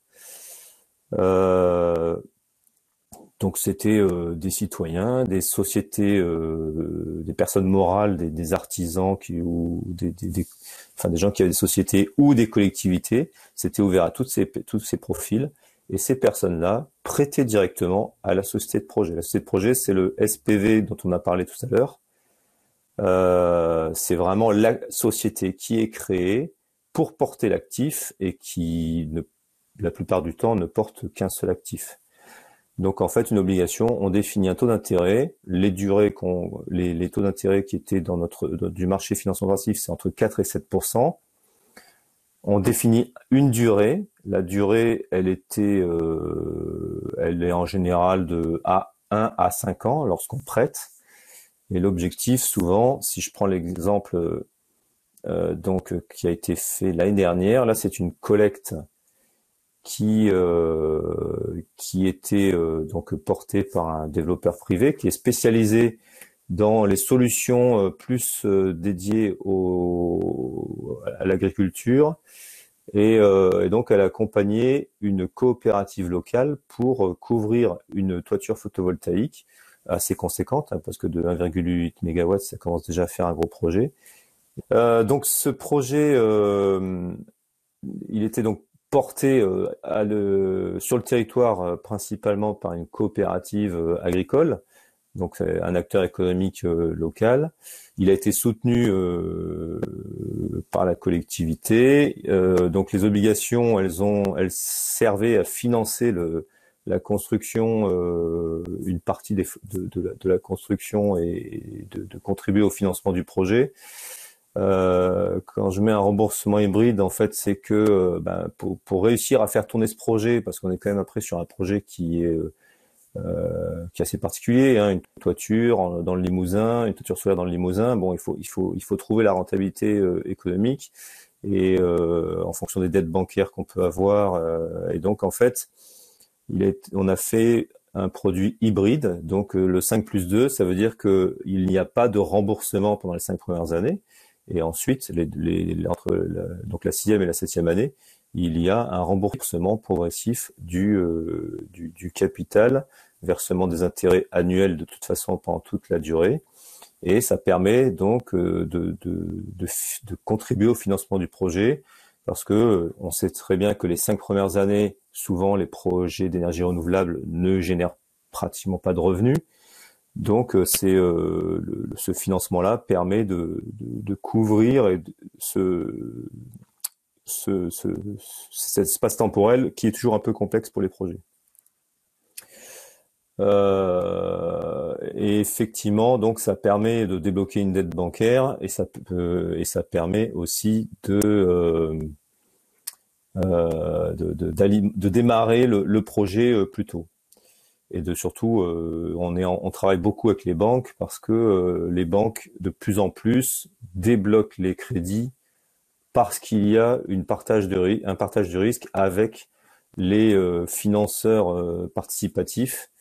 Euh, donc, c'était euh, des citoyens, des sociétés, euh, des personnes morales, des, des artisans qui ou des, des, des, enfin des gens qui avaient des sociétés ou des collectivités. C'était ouvert à toutes ces tous ces profils. Et ces personnes-là prêtaient directement à la société de projet. La société de projet, c'est le S P V dont on a parlé tout à l'heure. Euh, c'est vraiment la société qui est créée pour porter l'actif et qui, ne, la plupart du temps, ne porte qu'un seul actif. Donc, en fait, une obligation, on définit un taux d'intérêt. Les durées, qu'on, les, les taux d'intérêt qui étaient dans notre du marché financement participatif, c'est entre quatre et sept pour cent. On définit une durée. La durée, elle était, euh, elle est en général de à un à cinq ans lorsqu'on prête. Et l'objectif, souvent, si je prends l'exemple euh, donc qui a été fait l'année dernière, là, c'est une collecte qui euh, qui était euh, donc portée par un développeur privé qui est spécialisé dans les solutions euh, plus euh, dédiées au, à l'agriculture. Et, euh, et donc, elle a accompagné une coopérative locale pour euh, couvrir une toiture photovoltaïque assez conséquente, hein, parce que de un virgule huit mégawatts, ça commence déjà à faire un gros projet. Euh, donc, ce projet, euh, il était donc porté euh, à le, sur le territoire euh, principalement par une coopérative euh, agricole, donc un acteur économique euh, local. Il a été soutenu euh, par la collectivité. Euh, donc les obligations, elles ont, elles servaient à financer le, la construction, euh, une partie des, de, de, la, de la construction et de, de contribuer au financement du projet. Euh, quand je mets un remboursement hybride, en fait, c'est que euh, ben, pour, pour réussir à faire tourner ce projet, parce qu'on est quand même après sur un projet qui est Euh, qui est assez particulier, hein, une toiture en, dans le Limousin, une toiture solaire dans le Limousin. Bon, il faut il faut il faut trouver la rentabilité euh, économique et euh, en fonction des dettes bancaires qu'on peut avoir. Euh, et donc en fait, il est, on a fait un produit hybride. Donc euh, le cinq plus deux, ça veut dire que il n'y a pas de remboursement pendant les cinq premières années. Et ensuite, les, les, entre la, donc la sixième et la septième année, il y a un remboursement progressif du, euh, du, du capital, versement des intérêts annuels de toute façon pendant toute la durée. Et ça permet donc euh, de, de, de, de contribuer au financement du projet, parce que euh, on sait très bien que les cinq premières années, souvent les projets d'énergie renouvelable ne génèrent pratiquement pas de revenus. Donc c'est euh, le, ce financement-là permet de, de, de couvrir et de, ce, ce, ce, cet espace temporel qui est toujours un peu complexe pour les projets. Euh, et effectivement, donc ça permet de débloquer une dette bancaire et ça euh, et ça permet aussi de euh, euh, de, de, de démarrer le, le projet plus tôt. Et de surtout, euh, on, est en, on travaille beaucoup avec les banques parce que euh, les banques, de plus en plus, débloquent les crédits parce qu'il y a une partage de, un partage de risque avec les euh, financeurs euh, participatifs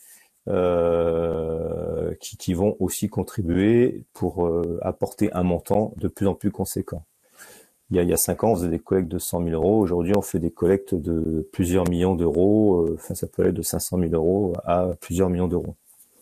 euh, qui, qui vont aussi contribuer pour euh, apporter un montant de plus en plus conséquent. Il y a, il y a cinq ans, on faisait des collectes de cent mille euros. Aujourd'hui, on fait des collectes de plusieurs millions d'euros. Enfin, ça peut aller de cinq cent mille euros à plusieurs millions d'euros.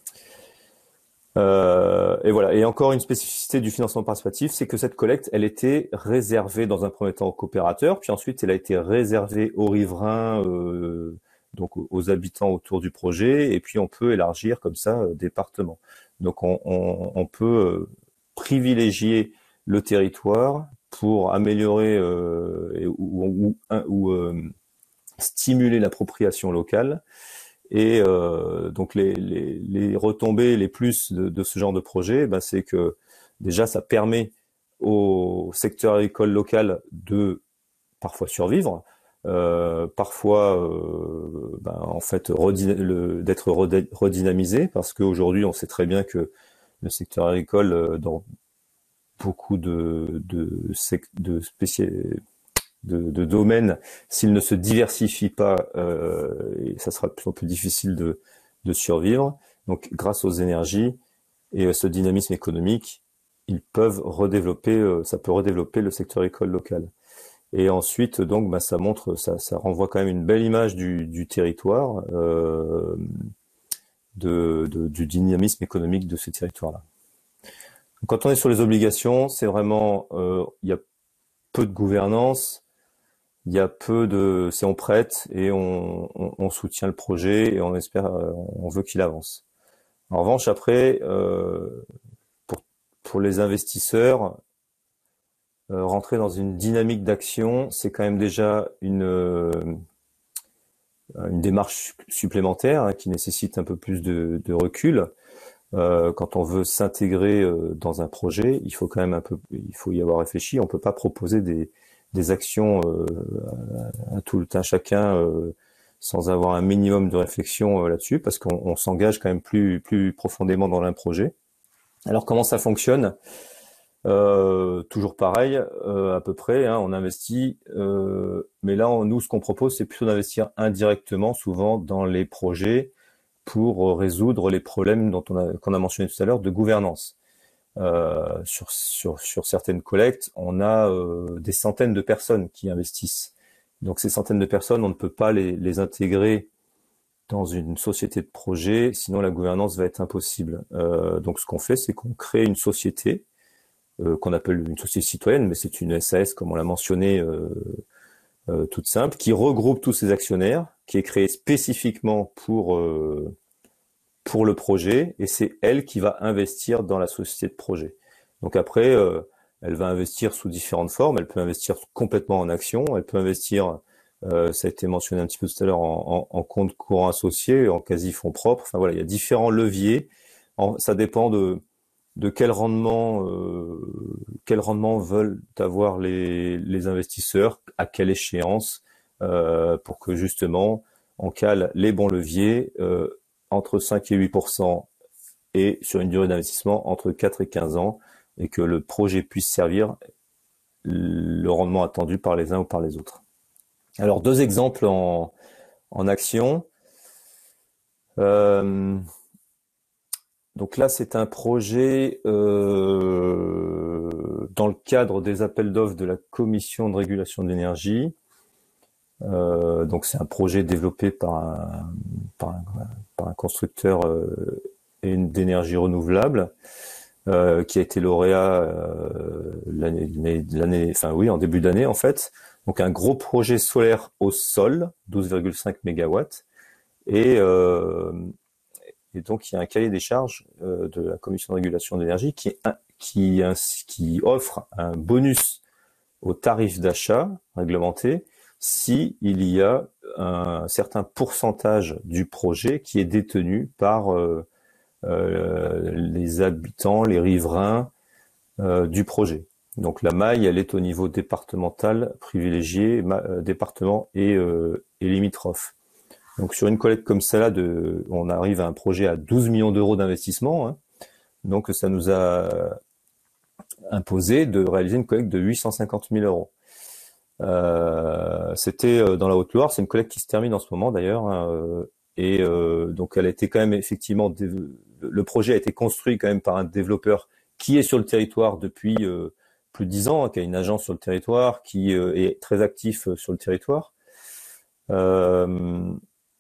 Euh, et voilà. Et encore une spécificité du financement participatif, c'est que cette collecte, elle était réservée dans un premier temps aux coopérateurs, puis ensuite, elle a été réservée aux riverains euh, donc aux habitants autour du projet, et puis on peut élargir comme ça euh, département. Donc on, on, on peut euh, privilégier le territoire pour améliorer euh, et, ou, ou, ou, ou euh, stimuler l'appropriation locale. Et euh, donc les, les, les retombées, les plus de, de ce genre de projet, ben c'est que déjà ça permet au secteur agricole local de parfois survivre, euh, parfois euh, ben, en fait d'être redynamisé, parce qu'aujourd'hui on sait très bien que le secteur agricole dans beaucoup de de, de spécialités De, de domaines, s'il ne se diversifie pas, euh, ça sera de plus en plus difficile de, de survivre. Donc, grâce aux énergies et ce dynamisme économique, ils peuvent redévelopper, euh, ça peut redévelopper le secteur agricole local. Et ensuite, donc, bah, ça montre, ça, ça renvoie quand même une belle image du, du territoire, euh, de, de, du dynamisme économique de ces territoires-là. Quand on est sur les obligations, c'est vraiment, euh, il y a peu de gouvernance. Il y a peu de, c'est on prête et on, on, on soutient le projet et on espère, on veut qu'il avance. En revanche, après, euh, pour pour les investisseurs, euh, rentrer dans une dynamique d'action, c'est quand même déjà une euh, une démarche supplémentaire hein, qui nécessite un peu plus de, de recul. Euh, quand on veut s'intégrer euh, dans un projet, il faut quand même un peu, il faut y avoir réfléchi. On peut pas proposer des des actions euh, à tout un chacun euh, sans avoir un minimum de réflexion euh, là-dessus, parce qu'on on s'engage quand même plus plus profondément dans un projet. Alors comment ça fonctionne? euh, Toujours pareil, euh, à peu près, hein, on investit, euh, mais là on, nous ce qu'on propose c'est plutôt d'investir indirectement, souvent dans les projets pour résoudre les problèmes dont on a qu'on a mentionné tout à l'heure de gouvernance. Euh, sur, sur, sur certaines collectes, on a euh, des centaines de personnes qui investissent. Donc ces centaines de personnes, on ne peut pas les, les intégrer dans une société de projet, sinon la gouvernance va être impossible. Euh, donc ce qu'on fait, c'est qu'on crée une société euh, qu'on appelle une société citoyenne, mais c'est une S A S comme on l'a mentionné, euh, euh, toute simple, qui regroupe tous ces actionnaires, qui est créée spécifiquement pour euh, pour le projet, et c'est elle qui va investir dans la société de projet. Donc après, euh, elle va investir sous différentes formes. Elle peut investir complètement en actions, elle peut investir, euh, ça a été mentionné un petit peu tout à l'heure, en, en, en compte courant associé, en quasi fonds propres. Enfin voilà, il y a différents leviers. En, ça dépend de de quel rendement, euh, quel rendement veulent avoir les les investisseurs, à quelle échéance, euh, pour que justement on cale les bons leviers. Euh, entre cinq et huit pour cent et sur une durée d'investissement entre quatre et quinze ans, et que le projet puisse servir le rendement attendu par les uns ou par les autres. Alors deux exemples en, en action. Euh, donc là c'est un projet euh, dans le cadre des appels d'offres de la Commission de régulation de l'énergie. Euh, donc c'est un projet développé par un, par un, par un constructeur euh, d'énergie renouvelable euh, qui a été lauréat euh, l'année, l'année, enfin oui, en début d'année en fait. Donc un gros projet solaire au sol, douze virgule cinq mégawatts, et euh, et donc il y a un cahier des charges euh, de la Commission de régulation de l'énergie qui qui qui offre un bonus au tarif d'achat réglementé si il y a un certain pourcentage du projet qui est détenu par euh, euh, les habitants, les riverains euh, du projet. Donc la maille, elle est au niveau départemental privilégié, euh, département et, euh, et limitrophe. Donc sur une collecte comme celle-là, de, on arrive à un projet à douze millions d'euros d'investissement. Hein. Donc ça nous a imposé de réaliser une collecte de huit cent cinquante mille euros. Euh, c'était dans la Haute-Loire, c'est une collecte qui se termine en ce moment d'ailleurs, hein, et euh, donc elle a été quand même effectivement, le projet a été construit quand même par un développeur qui est sur le territoire depuis euh, plus de dix ans, hein, qui a une agence sur le territoire, qui euh, est très actif sur le territoire. Euh,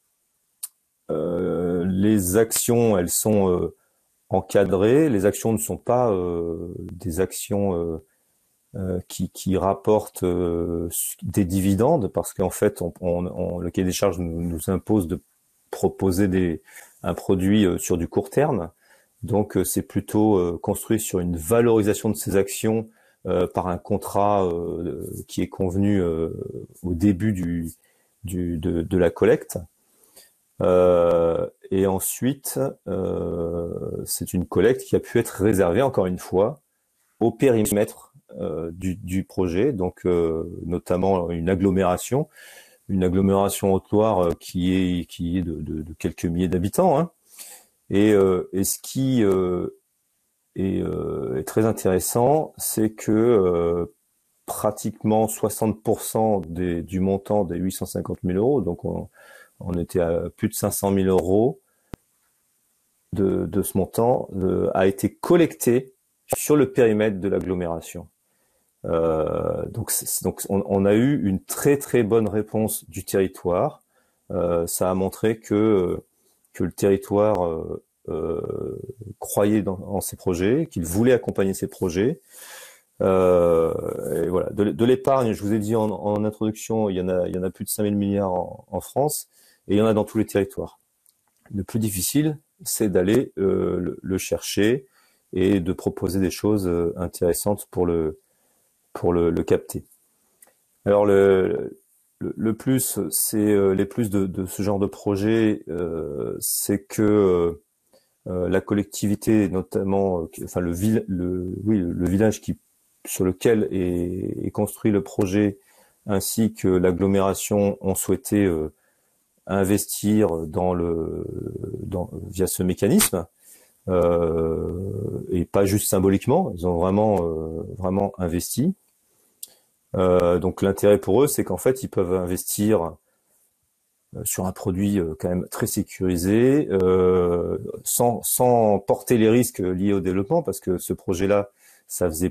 euh, les actions, elles sont euh, encadrées. Les actions ne sont pas euh, des actions euh, euh, qui, qui rapporte euh, des dividendes, parce qu'en fait, on, on, on, le cahier des charges nous, nous impose de proposer des, un produit euh, sur du court terme. Donc, euh, c'est plutôt euh, construit sur une valorisation de ces actions euh, par un contrat euh, qui est convenu euh, au début du, du, de, de la collecte. Euh, et ensuite, euh, c'est une collecte qui a pu être réservée, encore une fois, au périmètre euh, du, du projet, donc euh, notamment une agglomération, une agglomération Haute-Loire euh, qui est qui est de, de, de quelques milliers d'habitants. Hein. Et, euh, et ce qui euh, est, euh, est très intéressant, c'est que euh, pratiquement soixante pour cent des, du montant des huit cent cinquante mille euros, donc on, on était à plus de cinq cent mille euros de, de ce montant, de, a été collecté sur le périmètre de l'agglomération. Euh, donc, donc on, on a eu une très très bonne réponse du territoire. Euh, ça a montré que que le territoire euh, euh, croyait dans, en ces projets, qu'il voulait accompagner ces projets. Euh, et voilà, de, de l'épargne, je vous ai dit en, en introduction, il y en a, il y en a plus de cinq mille milliards en, en France, et il y en a dans tous les territoires. Le plus difficile, c'est d'aller euh, le, le chercher et de proposer des choses intéressantes pour le pour le, le capter. Alors le le, le plus, c'est les plus de, de ce genre de projet, euh, c'est que euh, la collectivité, notamment, enfin le, vil, le oui le village qui sur lequel est, est construit le projet, ainsi que l'agglomération ont souhaité euh, investir dans le dans via ce mécanisme. Euh, et pas juste symboliquement, ils ont vraiment euh, vraiment investi. Euh, donc l'intérêt pour eux, c'est qu'en fait, ils peuvent investir sur un produit euh, quand même très sécurisé, euh, sans sans porter les risques liés au développement, parce que ce projet-là, ça faisait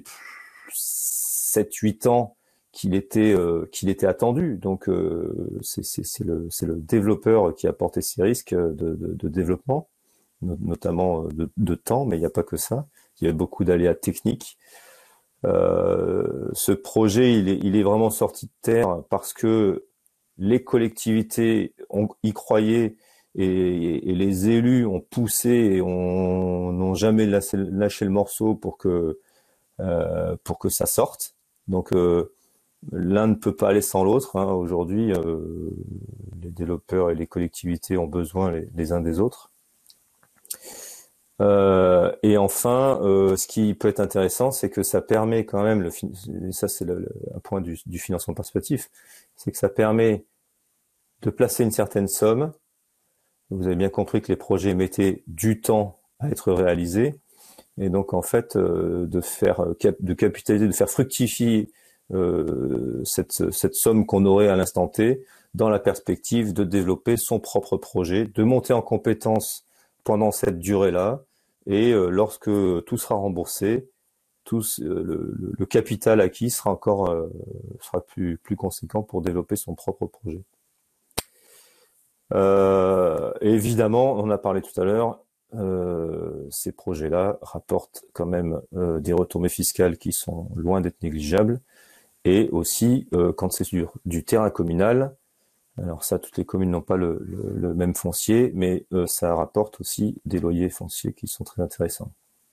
sept huit ans qu'il était euh, qu'il était attendu. Donc euh, c'est c'est c'est le c'est le développeur qui a porté ces risques de de, de développement, notamment de, de temps, mais il n'y a pas que ça. Il y a beaucoup d'aléas techniques. Euh, ce projet, il est, il est vraiment sorti de terre parce que les collectivités ont, y croyaient et, et, et les élus ont poussé et n'ont jamais lâché, lâché le morceau pour que euh, pour que ça sorte. Donc euh, l'un ne peut pas aller sans l'autre. Hein. Aujourd'hui, euh, les développeurs et les collectivités ont besoin les, les uns des autres. Euh, et enfin, euh, ce qui peut être intéressant, c'est que ça permet quand même, le, ça c'est le, le, un point du, du financement participatif, c'est que ça permet de placer une certaine somme. Vous avez bien compris que les projets mettaient du temps à être réalisés, et donc en fait euh, de faire de capitaliser, de faire fructifier euh, cette, cette somme qu'on aurait à l'instant T dans la perspective de développer son propre projet, de monter en compétence pendant cette durée-là, et euh, lorsque tout sera remboursé, tout, euh, le, le capital acquis sera encore euh, sera plus plus conséquent pour développer son propre projet. Euh, évidemment, on a parlé tout à l'heure, euh, ces projets-là rapportent quand même euh, des retombées fiscales qui sont loin d'être négligeables, et aussi euh, quand c'est sur du terrain communal. Alors ça, toutes les communes n'ont pas le, le, le même foncier, mais euh, ça rapporte aussi des loyers fonciers qui sont très intéressants.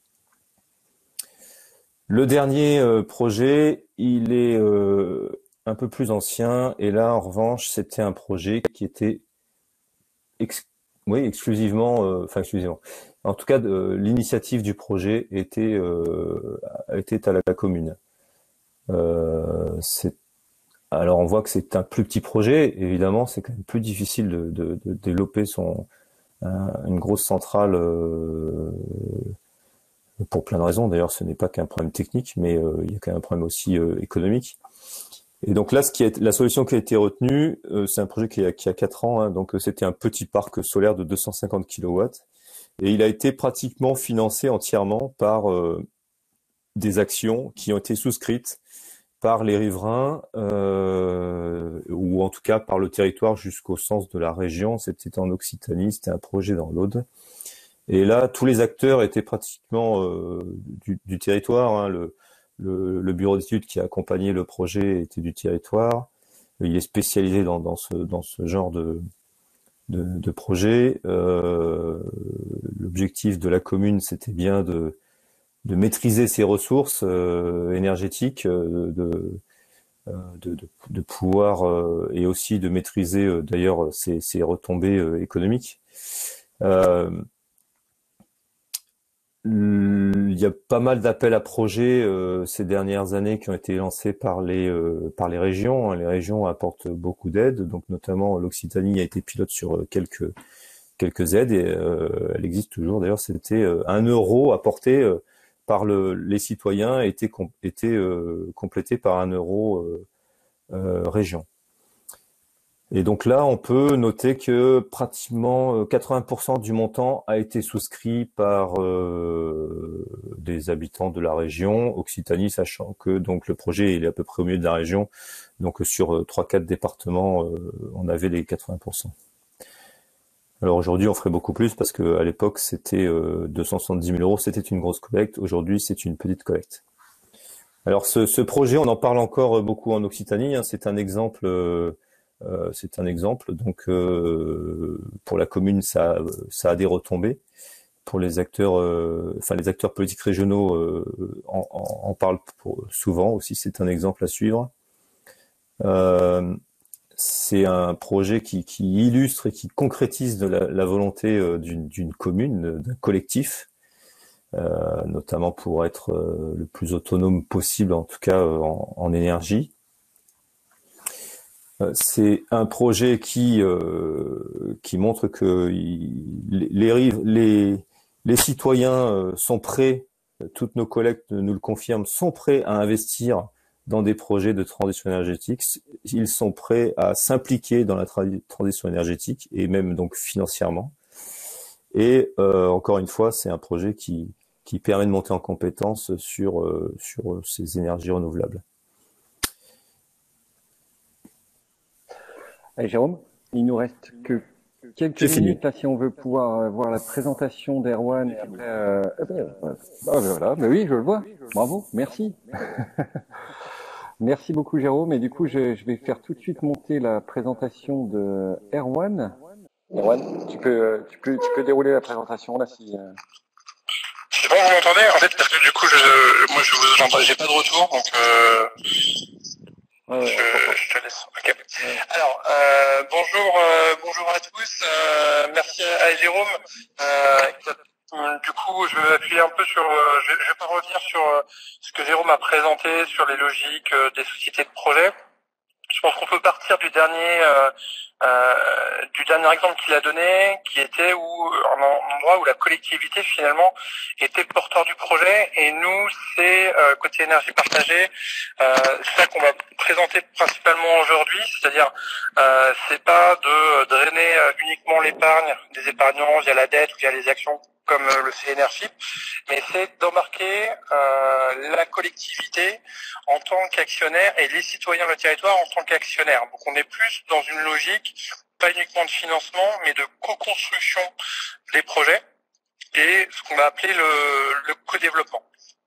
Le dernier euh, projet, il est euh, un peu plus ancien, et là, en revanche, c'était un projet qui était ex oui, exclusivement, euh, enfin exclusivement. En tout cas, euh, l'initiative du projet était, euh, était à la, la commune. Euh, c'est Alors on voit que c'est un plus petit projet, évidemment c'est quand même plus difficile de, de, de développer son un, une grosse centrale euh, pour plein de raisons. D'ailleurs ce n'est pas qu'un problème technique, mais euh, il y a quand même un problème aussi euh, économique. Et donc là, ce qui est la solution qui a été retenue, euh, c'est un projet qui a, qui a quatre ans, hein, donc euh, c'était un petit parc solaire de deux cent cinquante kilowatts, et il a été pratiquement financé entièrement par euh, des actions qui ont été souscrites par les riverains, euh, ou en tout cas par le territoire jusqu'au sens de la région. C'était en Occitanie, c'était un projet dans l'Aude. Et là, tous les acteurs étaient pratiquement euh, du, du territoire. Hein. Le, le, le bureau d'études qui a accompagné le projet était du territoire. Il est spécialisé dans, dans, ce, dans ce genre de, de, de projet. Euh, l'objectif de la commune, c'était bien de, de maîtriser ses ressources euh, énergétiques, euh, de, de, de, de pouvoir euh, et aussi de maîtriser euh, d'ailleurs ses, ses retombées euh, économiques. Euh, il y a pas mal d'appels à projets euh, ces dernières années qui ont été lancés par les euh, par les régions. Les régions apportent beaucoup d'aides, donc notamment l'Occitanie a été pilote sur quelques quelques aides et euh, elle existe toujours. D'ailleurs, c'était euh, un euro apporté euh, par le, les citoyens était com était euh, complété par un euro euh, euh, région. Et donc là, on peut noter que pratiquement quatre-vingts pour cent du montant a été souscrit par euh, des habitants de la région Occitanie, sachant que donc le projet il est à peu près au milieu de la région. Donc sur trois quatre départements, euh, on avait les quatre-vingts pour cent. Alors aujourd'hui, on ferait beaucoup plus parce que à l'époque, c'était euh, deux cent soixante-dix mille euros, c'était une grosse collecte. Aujourd'hui, c'est une petite collecte. Alors ce, ce projet, on en parle encore beaucoup en Occitanie. Hein, c'est un exemple. Euh, Euh, c'est un exemple. Donc, euh, pour la commune, ça, ça a des retombées. Pour les acteurs, euh, enfin les acteurs politiques régionaux euh, en, en, en parlent pour, souvent aussi. C'est un exemple à suivre. Euh, c'est un projet qui, qui illustre et qui concrétise de la, la volonté euh, d'une commune, d'un collectif, euh, notamment pour être euh, le plus autonome possible, en tout cas euh, en, en énergie. C'est un projet qui euh, qui montre que il, les, les les citoyens sont prêts, toutes nos collègues nous le confirment, sont prêts à investir dans des projets de transition énergétique. Ils sont prêts à s'impliquer dans la tra transition énergétique et même donc financièrement. Et euh, encore une fois, c'est un projet qui qui permet de monter en compétence sur euh, sur ces énergies renouvelables. Allez, Jérôme, il nous reste que quelques minutes là, si on veut pouvoir euh, voir la présentation d'Erwan. Et après, euh, eh ben, euh, ah, ben voilà, mais oui, je le vois. Bravo, merci. Merci beaucoup, Jérôme. Et du coup, je, je vais faire tout de suite monter la présentation de Erwan. Erwan, tu peux, tu peux, tu peux dérouler la présentation là si. Euh... C'est bon, vous m'entendez? En fait, parce que du coup, je, moi, je vous entends, j'ai pas de retour, donc. Euh... Ouais, ouais, je, je te laisse. Okay. Ouais. Alors, euh, bonjour, euh, bonjour à tous. Euh, merci à Jérôme. Euh, du coup, je vais m'appuyer un peu sur. Euh, je, je vais pas revenir sur euh, ce que Jérôme a présenté sur les logiques euh, des sociétés de projet. Je pense qu'on peut partir du dernier, euh, euh, du dernier exemple qu'il a donné, qui était où un endroit où la collectivité finalement était porteur du projet, et nous c'est euh, côté énergie partagée, euh, ça qu'on va présenter principalement aujourd'hui, c'est-à-dire euh, c'est pas de drainer uniquement l'épargne des épargnants via la dette ou via les actions comme le fait Enerfip, mais c'est d'embarquer euh, la collectivité en tant qu'actionnaire et les citoyens du territoire en tant qu'actionnaires. Donc on est plus dans une logique, pas uniquement de financement, mais de co-construction des projets et ce qu'on va appeler le, le co-développement.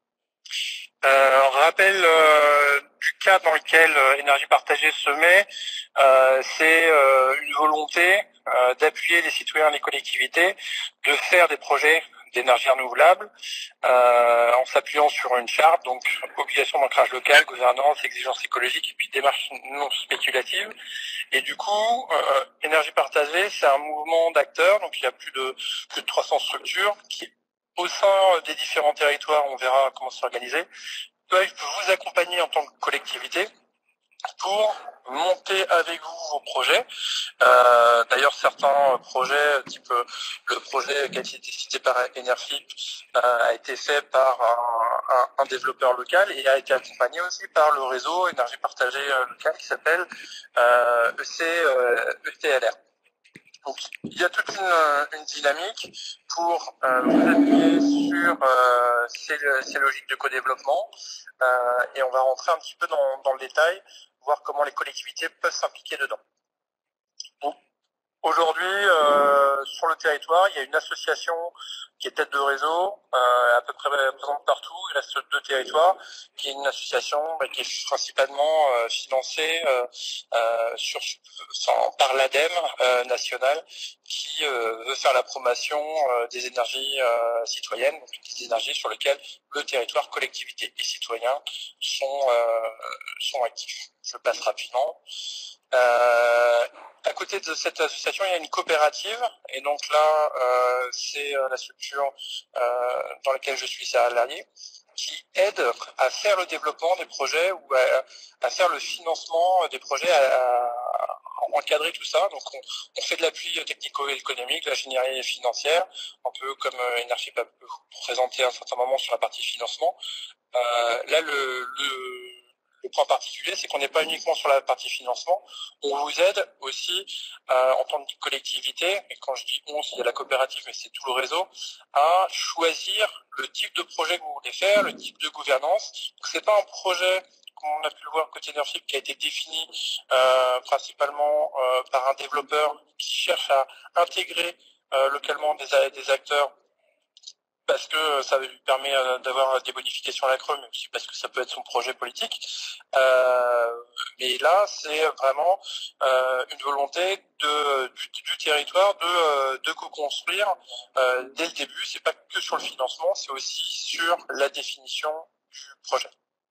Euh, rappel euh, du cadre dans lequel euh, Énergie Partagée se met, euh, c'est euh, une volonté euh, d'appuyer les citoyens et les collectivités, de faire des projets d'énergie renouvelable euh, en s'appuyant sur une charte, donc obligation d'ancrage local, gouvernance, exigences écologiques et puis démarche non spéculative. Et du coup, euh, Énergie Partagée, c'est un mouvement d'acteurs, donc il y a plus de plus de trois cents structures qui, au sein des différents territoires, on verra comment s'organiser, peuvent vous accompagner en tant que collectivité pour monter avec vous vos projets. Euh, D'ailleurs, certains projets, type le projet qui a été cité par Enerfip, euh, a été fait par un, un, un développeur local et a été accompagné aussi par le réseau énergie partagée local qui s'appelle euh, E C, euh, E T L R. Donc, il y a toute une, une dynamique pour euh, vous appuyer sur euh, ces, ces logiques de co-développement euh, et on va rentrer un petit peu dans, dans le détail, voir comment les collectivités peuvent s'impliquer dedans. Donc, aujourd'hui, euh, sur le territoire, il y a une association qui est tête de réseau, euh, à peu près présente partout. Il reste deux territoires, qui est une association bah, qui est principalement euh, financée euh, euh, sur, enfin, par l'ADEME euh, nationale, qui euh, veut faire la promotion euh, des énergies euh, citoyennes, donc des énergies sur lesquelles le territoire, collectivité et citoyens sont, euh, sont actifs. Je passe rapidement. Euh, à côté de cette association, il y a une coopérative, et donc là, euh, c'est euh, la structure euh, dans laquelle je suis salarié, qui aide à faire le développement des projets ou à, à faire le financement des projets, à, à encadrer tout ça. Donc on, on fait de l'appui technico-économique, de l'ingénierie financière, un peu comme euh, Energy peut vous présenter à un certain moment sur la partie financement. Euh, là, le, le Le point particulier, c'est qu'on n'est pas uniquement sur la partie financement, on vous aide aussi euh, en tant que collectivité, et quand je dis on, il y a la coopérative, mais c'est tout le réseau, à choisir le type de projet que vous voulez faire, le type de gouvernance. Donc c'est pas un projet, comme on a pu le voir côté Energy, qui a été défini euh, principalement euh, par un développeur qui cherche à intégrer euh, localement des, des acteurs, parce que ça lui permet d'avoir des bonifications à la creux, mais aussi parce que ça peut être son projet politique. Euh, mais là, c'est vraiment euh, une volonté de, du, du territoire de, de co-construire euh, dès le début. C'est pas que sur le financement, c'est aussi sur la définition du projet.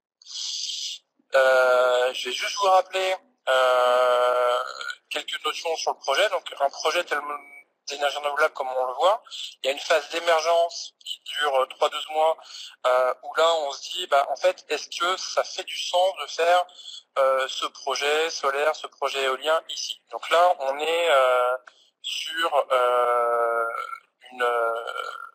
Euh, je vais juste vous rappeler euh, quelques notions sur le projet. Donc, un projet tellement d'énergie renouvelable, comme on le voit, il y a une phase d'émergence qui dure trois à douze mois, euh, où là on se dit, bah en fait, est-ce que ça fait du sens de faire euh, ce projet solaire, ce projet éolien ici? Donc là, on est euh, sur euh, une euh,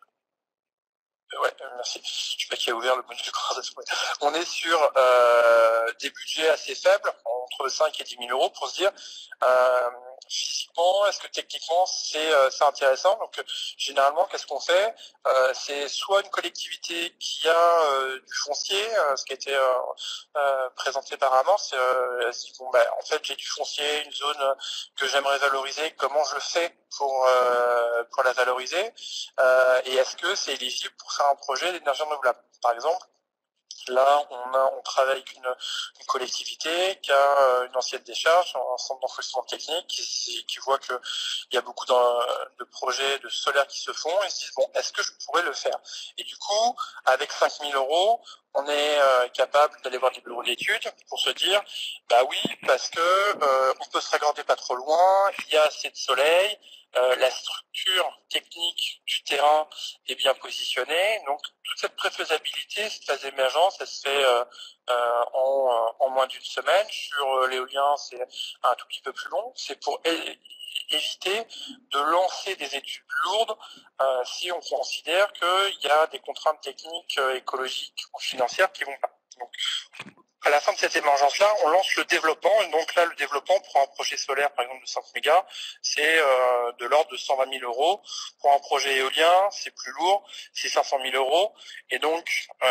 ouais, merci. Je sais pas qui a ouvert le bonus de conversation. On est sur euh, des budgets assez faibles, entre cinq et dix mille euros, pour se dire euh, physiquement, est-ce que techniquement c'est euh, c'est intéressant. Donc euh, généralement, qu'est-ce qu'on fait euh, C'est soit une collectivité qui a euh, du foncier, euh, ce qui a été euh, euh, présenté par Amorce, euh, elle se dit bon bah en fait j'ai du foncier, une zone que j'aimerais valoriser, comment je fais pour euh, pour la valoriser, euh, et est-ce que c'est éligible pour faire un projet d'énergie renouvelable. Par exemple, là, on, a, on travaille avec une, une collectivité qui a euh, une ancienne décharge, un centre d'enfouissement technique, qui, qui voit qu'il y a beaucoup de, de projets de solaire qui se font, et se disent, bon, est-ce que je pourrais le faire? Et du coup, avec cinq mille euros, on est euh, capable d'aller voir des bureaux d'études pour se dire, bah oui, parce que euh, on peut se raccorder pas trop loin, il y a assez de soleil, Euh, la structure technique du terrain est bien positionnée, donc toute cette préfaisabilité, cette phase d'émergence, elle se fait euh, euh, en, en moins d'une semaine. Sur euh, l'éolien, c'est un tout petit peu plus long. C'est pour é- éviter de lancer des études lourdes euh, si on considère qu'il y a des contraintes techniques, euh, écologiques ou financières qui vont pas. Donc, à la fin de cette émergence-là, on lance le développement. Et donc là, le développement pour un projet solaire, par exemple de cinq mégas, c'est euh, de l'ordre de cent vingt mille euros. Pour un projet éolien, c'est plus lourd, c'est cinq cent mille euros. Et donc,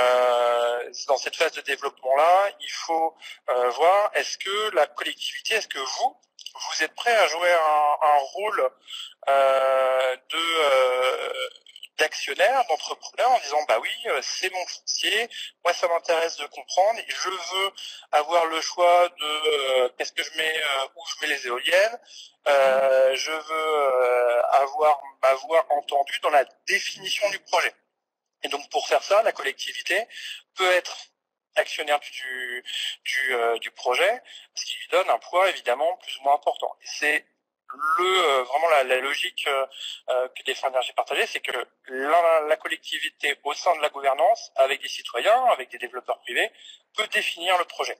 euh, dans cette phase de développement-là, il faut euh, voir, est-ce que la collectivité, est-ce que vous, vous êtes prêt à jouer un, un rôle euh, de... Euh, d'actionnaires, d'entrepreneurs, en disant bah oui, c'est mon foncier, moi ça m'intéresse de comprendre, et je veux avoir le choix de euh, qu'est-ce que je mets, euh, où je mets les éoliennes, euh, je veux euh, avoir ma voix entendue dans la définition du projet. Et donc pour faire ça, la collectivité peut être actionnaire du du, euh, du projet, ce qui lui donne un poids évidemment plus ou moins important. Et c'est le euh, vraiment la, la logique euh, euh, que défend Énergie Partagée, c'est que la, la collectivité au sein de la gouvernance, avec des citoyens, avec des développeurs privés, peut définir le projet.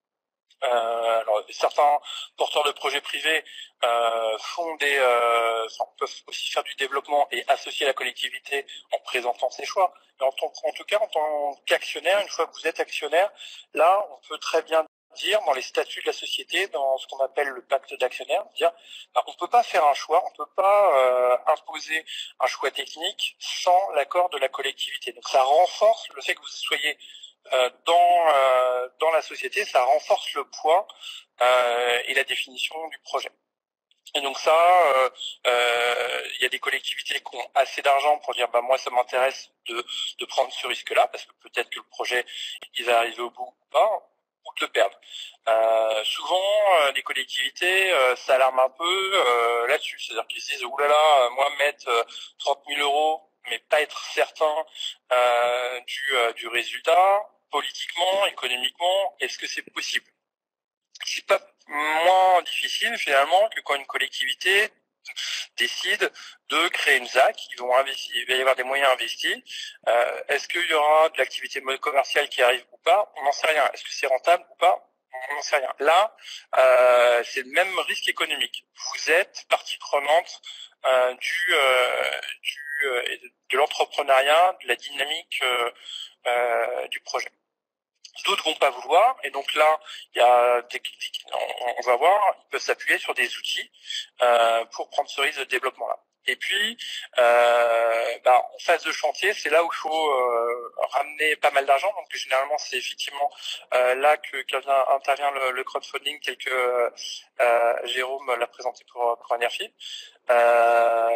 Euh, alors certains porteurs de projets privés euh, font des, euh, enfin, peuvent aussi faire du développement et associer la collectivité en présentant ses choix. Mais en, tant, en tout cas, en tant qu'actionnaire, une fois que vous êtes actionnaire, là, on peut très bien dire dans les statuts de la société, dans ce qu'on appelle le pacte d'actionnaire, dire bah, on ne peut pas faire un choix, on ne peut pas euh, imposer un choix technique sans l'accord de la collectivité. Donc ça renforce le fait que vous soyez euh, dans euh, dans la société, ça renforce le poids euh, et la définition du projet. Et donc ça, euh, euh, il y a des collectivités qui ont assez d'argent pour dire bah moi ça m'intéresse de, de prendre ce risque-là parce que peut-être que le projet il va arriver au bout ou pas, ou de le perdre. Euh, souvent euh, les collectivités euh, s'alarment un peu euh, là-dessus, c'est-à-dire qu'ils se disent oulala, moi mettre euh, trente mille euros mais pas être certain euh, du, euh, du résultat, politiquement, économiquement, est-ce que c'est possible? C'est pas moins difficile finalement que quand une collectivité décide de créer une Z A C, ils vont investir, il va y avoir des moyens investis. Euh, est-ce qu'il y aura de l'activité commerciale qui arrive ou pas? On n'en sait rien. Est-ce que c'est rentable ou pas? On n'en sait rien. Là, euh, c'est le même risque économique. Vous êtes partie prenante euh, du, euh, du euh, de l'entrepreneuriat, de la dynamique euh, euh, du projet. D'autres vont pas vouloir, et donc là, il y a des, on va voir, ils peuvent s'appuyer sur des outils euh, pour prendre ce risque de développement-là. Et puis, euh, bah, en phase de chantier, c'est là où il faut euh, ramener pas mal d'argent. Donc généralement, c'est effectivement euh, là que qu'intervient le, le crowdfunding, tel que euh, Jérôme l'a présenté pour, pour Enerfi. Euh,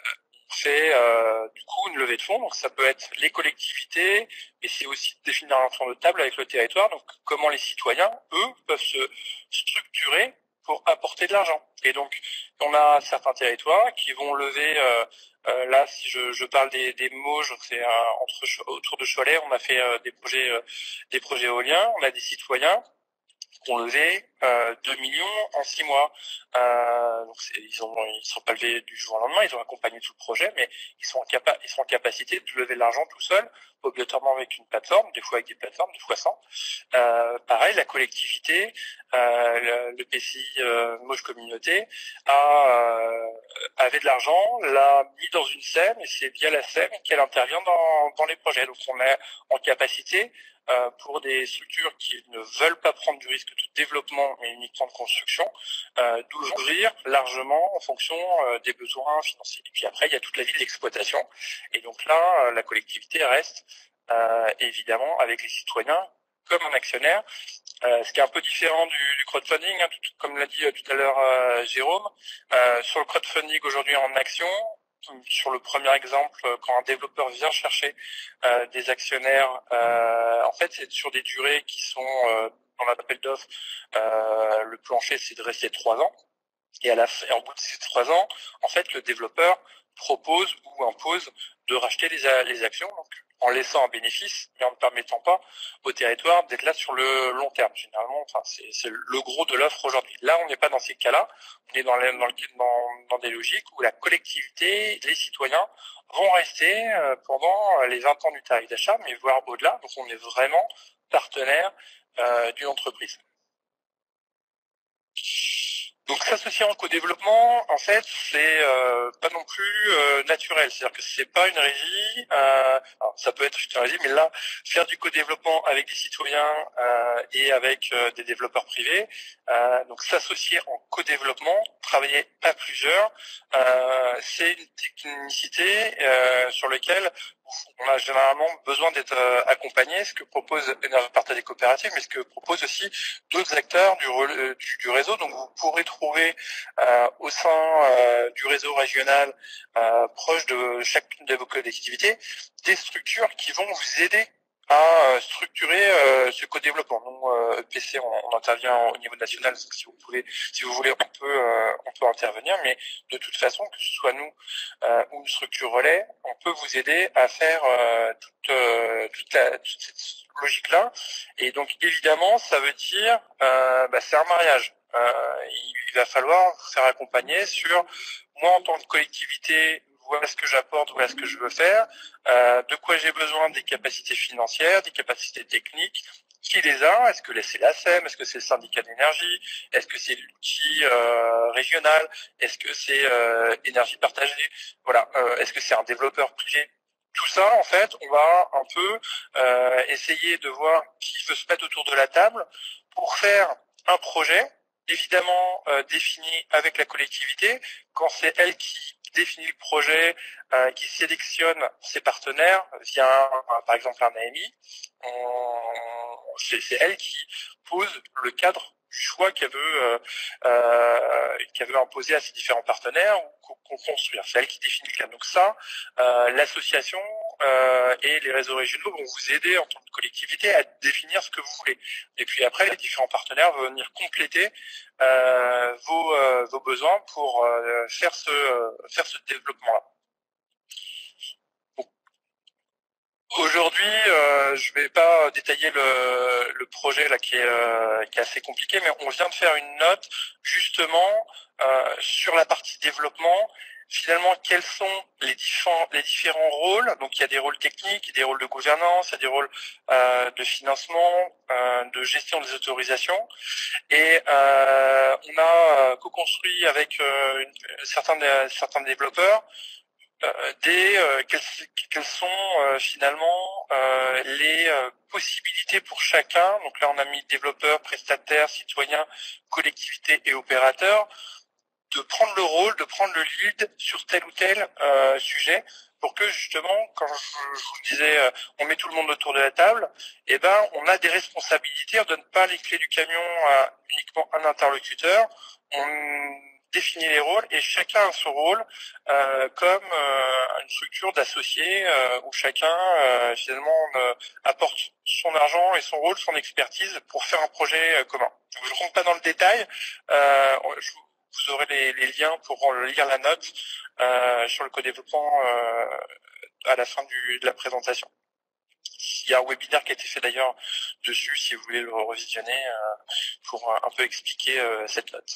c'est euh, du coup une levée de fonds, donc ça peut être les collectivités, mais c'est aussi définir un plan de table avec le territoire, donc comment les citoyens, eux, peuvent se structurer pour apporter de l'argent. Et donc, on a certains territoires qui vont lever, euh, euh, là, si je, je parle des, des Mauges, c'est euh, entre autour de Cholet, on a fait euh, des projets, euh, des projets éoliens, on a des citoyens qui ont levé euh, deux millions en six mois. Euh, donc ils ont ils sont pas levés du jour au lendemain, ils ont accompagné tout le projet, mais ils sont en capa ils sont en capacité de lever de l'argent tout seuls, obligatoirement avec une plateforme, des fois avec des plateformes, des fois sans. Euh, pareil, la collectivité, euh, le, le P C I euh, Mauges Communauté a euh, avait de l'argent, l'a mis dans une S E M, et c'est via la S E M qu'elle intervient dans dans les projets. Donc on est en capacité Euh, pour des structures qui ne veulent pas prendre du risque de développement mais uniquement de construction, euh, d'ouvrir largement en fonction euh, des besoins financiers. Et puis après, il y a toute la vie de l'exploitation. Et donc là, euh, la collectivité reste euh, évidemment avec les citoyens comme un actionnaire. Euh, ce qui est un peu différent du, du crowdfunding, hein, tout, comme l'a dit euh, tout à l'heure euh, Jérôme. Euh, sur le crowdfunding aujourd'hui en action, sur le premier exemple, quand un développeur vient chercher euh, des actionnaires, euh, en fait, c'est sur des durées qui sont, euh, dans l'appel d'offres, euh, le plancher, c'est de rester trois ans. Et à la fin, en bout de ces trois ans, en fait, le développeur propose ou impose de racheter les, les actions, donc en laissant un bénéfice, mais en ne permettant pas au territoire d'être là sur le long terme. Généralement, enfin, c'est, c'est le gros de l'offre aujourd'hui. Là, on n'est pas dans ces cas-là. On est dans, les, dans, le, dans, dans des logiques où la collectivité, les citoyens vont rester euh, pendant les vingt ans du tarif d'achat, mais voire au-delà. Donc, on est vraiment partenaire euh, d'une entreprise. Donc s'associer en co-développement, en fait, c'est euh, pas non plus euh, naturel. C'est-à-dire que c'est pas une régie. Euh, alors ça peut être une régie, mais là, faire du co-développement avec des citoyens euh, et avec euh, des développeurs privés, euh, donc s'associer en co-développement, travailler à plusieurs, euh, c'est une technicité euh, sur laquelle on a généralement besoin d'être euh, accompagné, ce que propose Énergie Partagée Coopérative, mais ce que propose aussi d'autres acteurs du, du, du réseau. Donc vous pourrez trouver euh, au sein euh, du réseau régional, euh, proche de chacune de vos collectivités, des structures qui vont vous aider à structurer euh, ce co-développement. Nous, euh, P C, on, on intervient au niveau national, donc si vous pouvez, si vous voulez, on peut, euh, on peut intervenir, mais de toute façon, que ce soit nous euh, ou une structure relais, on peut vous aider à faire euh, toute, euh, toute, la, toute cette logique-là. Et donc, évidemment, ça veut dire, euh, bah, c'est un mariage. Euh, il, il va falloir vous faire accompagner sur, moi en tant que collectivité, voilà ce que j'apporte, voilà ce que je veux faire, euh, de quoi j'ai besoin, des capacités financières, des capacités techniques, qui les a, est-ce que c'est la S E M, est-ce que c'est le syndicat d'énergie, est-ce que c'est l'outil euh, régional, est-ce que c'est euh, énergie partagée, voilà, euh, est-ce que c'est un développeur privé. Tout ça, en fait, on va un peu euh, essayer de voir qui veut se mettre autour de la table pour faire un projet, évidemment euh, défini avec la collectivité, quand c'est elle qui définit le projet, euh, qui sélectionne ses partenaires via, un, par exemple, un A M I. On, c'est, c'est elle qui pose le cadre du choix qu'elle veut, euh, euh, qu'elle veut imposer à ses différents partenaires ou qu'on construire. C'est elle qui définit le cadre. Donc ça, euh, l'association euh, et les réseaux régionaux vont vous aider en tant que collectivité à définir ce que vous voulez. Et puis après, les différents partenaires vont venir compléter euh, vos, euh, vos besoins pour euh, faire ce, euh, faire ce développement-là. Aujourd'hui, euh, je vais pas détailler le, le projet là qui est, euh, qui est assez compliqué, mais on vient de faire une note justement euh, sur la partie développement. Finalement, quels sont les différents, les différents rôles? Donc, il y a des rôles techniques, des rôles de gouvernance, il y a des rôles euh, de financement, euh, de gestion des autorisations. Et euh, on a co-construit avec euh, une, certains, certains développeurs Euh, des euh, quelles, quelles sont euh, finalement euh, les euh, possibilités pour chacun. Donc là, on a mis développeurs, prestataires, citoyens, collectivités et opérateurs, de prendre le rôle, de prendre le lead sur tel ou tel euh, sujet, pour que justement, quand je, je vous disais, euh, on met tout le monde autour de la table, eh ben, on a des responsabilités. On donne pas les clés du camion à uniquement un interlocuteur. On définit les rôles et chacun a son rôle euh, comme euh, une structure d'associés euh, où chacun euh, finalement euh, apporte son argent et son rôle, son expertise pour faire un projet euh, commun. Donc, je ne rentre pas dans le détail. Euh, je, vous aurez les, les liens pour lire la note euh, sur le co-développement euh, à la fin du, de la présentation. Il y a un webinaire qui a été fait d'ailleurs dessus, si vous voulez le revisionner, euh, pour un peu expliquer euh, cette note.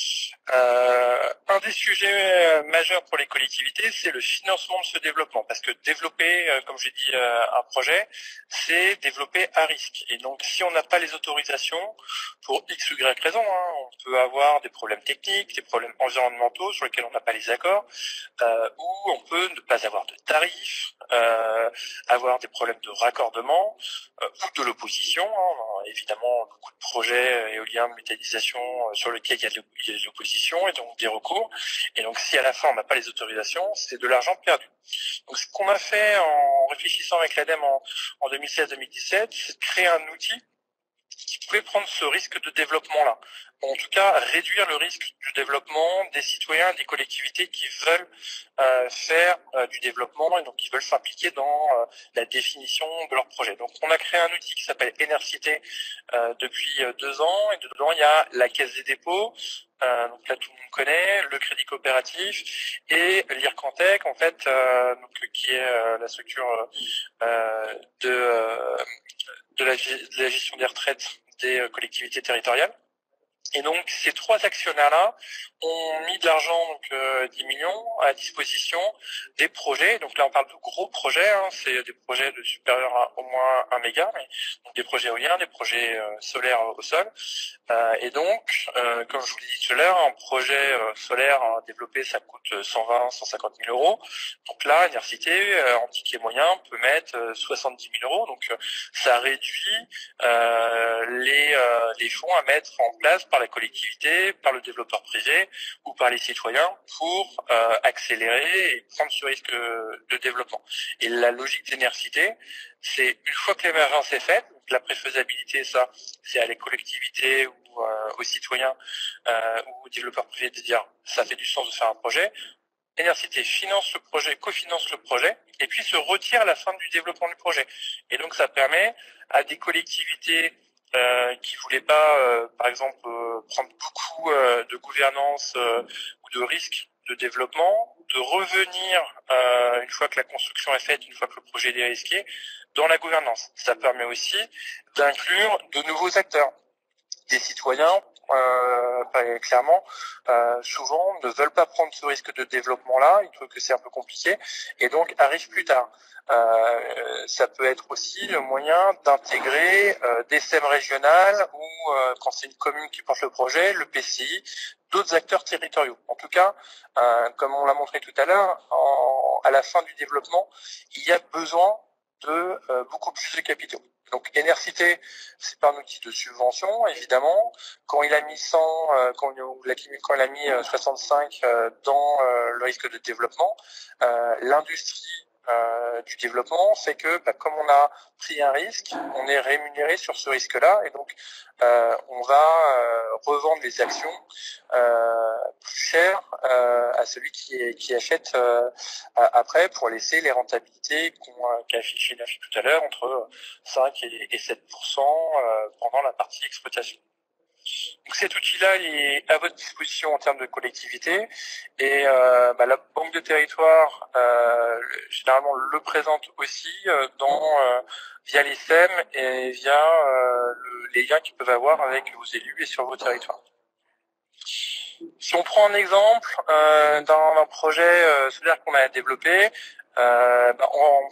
Euh, un des sujets majeurs pour les collectivités, c'est le financement de ce développement, parce que développer, euh, comme j'ai dit, euh, un projet, c'est développer à risque. Et donc, si on n'a pas les autorisations, pour X ou Y raison, hein, on peut avoir des problèmes techniques, des problèmes environnementaux sur lesquels on n'a pas les accords, euh, ou on peut ne pas avoir de tarifs, euh, avoir des problèmes de raccordement, euh, ou de l'opposition. Hein, évidemment, beaucoup de projets éoliens de méthanisation euh, sur lesquels il y a de l'opposition et donc des recours. Et donc, si à la fin on n'a pas les autorisations, c'est de l'argent perdu. Donc, ce qu'on a fait en réfléchissant avec l'ADEME en, en deux mille seize deux mille dix-sept, c'est de créer un outil qui pouvait prendre ce risque de développement-là. En tout cas, réduire le risque du développement des citoyens, des collectivités qui veulent euh, faire euh, du développement et donc qui veulent s'impliquer dans euh, la définition de leur projet. Donc, on a créé un outil qui s'appelle Enercité euh, depuis euh, deux ans et dedans, il y a la Caisse des dépôts, euh, donc là, tout le monde connaît, le Crédit coopératif et l'IRCANTEC, en fait, euh, donc, qui est euh, la structure euh, de... Euh, De la, de la gestion des retraites des collectivités territoriales. Et donc, ces trois actionnaires-là ont mis de l'argent, donc euh, dix millions, à disposition des projets. Donc là, on parle de gros projets, hein, c'est des projets de supérieurs à au moins un méga, mais donc des projets éoliens, des projets euh, solaires au sol. Euh, et donc, euh, comme je vous l'ai dit tout à l'heure, un projet euh, solaire euh, développé, ça coûte cent vingt à cent cinquante mille euros. Donc là, Enercité, euh, en ticket moyen, peut mettre euh, soixante-dix mille euros. Donc, euh, ça réduit euh, les, euh, les fonds à mettre en place par la collectivité, par le développeur privé ou par les citoyens pour euh, accélérer et prendre ce risque de développement. Et la logique d'Enercité, c'est une fois que l'émergence est faite, la préfaisabilité, ça, c'est à les collectivités ou euh, aux citoyens euh, ou aux développeurs privés de dire ça fait du sens de faire un projet. Enercité finance le projet, cofinance le projet, et puis se retire à la fin du développement du projet. Et donc ça permet à des collectivités euh, qui voulaient pas, euh, par exemple, euh, prendre beaucoup euh, de gouvernance euh, ou de risques de développement, de revenir euh, une fois que la construction est faite, une fois que le projet est dérisqué, dans la gouvernance. Ça permet aussi d'inclure de nouveaux acteurs, des citoyens. Euh, clairement, euh, souvent ne veulent pas prendre ce risque de développement-là, ils trouvent que c'est un peu compliqué, et donc arrivent plus tard. Euh, ça peut être aussi le moyen d'intégrer euh, des S E M régionales ou euh, quand c'est une commune qui porte le projet, le P C I, d'autres acteurs territoriaux. En tout cas, euh, comme on l'a montré tout à l'heure, à la fin du développement, il y a besoin de euh, beaucoup plus de capitaux. Donc Enercité, c'est pas un outil de subvention, évidemment. Quand il a mis cent, euh, quand, la, quand il a mis euh, soixante-cinq euh, dans euh, le risque de développement, euh, l'industrie euh, du développement, c'est que bah, comme on a pris un risque, on est rémunéré sur ce risque-là, et donc euh, on va euh, revendre les actions euh, plus cher euh, à celui qui, est, qui achète euh, après, pour laisser les rentabilités qu'on qu'a affiché tout à l'heure entre cinq et sept pour cent euh, pendant la partie exploitation. Donc cet outil-là, il est à votre disposition en termes de collectivité, et euh, bah, la banque de territoire euh, généralement le présente aussi euh, dans euh, via les S E M et via euh, le, les liens qu'ils peuvent avoir avec vos élus et sur vos territoires. Si on prend un exemple euh, d'un projet euh, solaire qu'on a développé, euh, bah, en,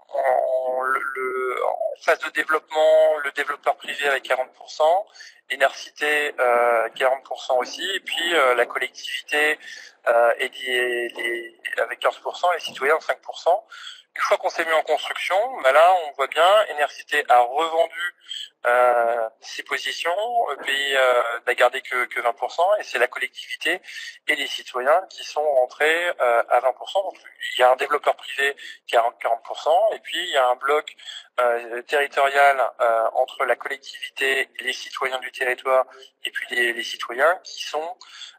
en, le, le, en phase de développement, le développeur privé avec quarante pour cent, Énercité euh, quarante pour cent aussi, et puis euh, la collectivité euh, et les, les, avec quinze pour cent, les citoyens cinq pour cent. Une fois qu'on s'est mis en construction, bah là on voit bien, Énercité a revendu euh, ses positions, E P I euh, n'a gardé que, que vingt pour cent, et c'est la collectivité et les citoyens qui sont rentrés euh, à vingt pour cent. Donc il y a un développeur privé qui a quarante pour cent, et puis il y a un bloc euh, territorial euh, entre la collectivité et les citoyens du territoire, et puis les, les citoyens qui sont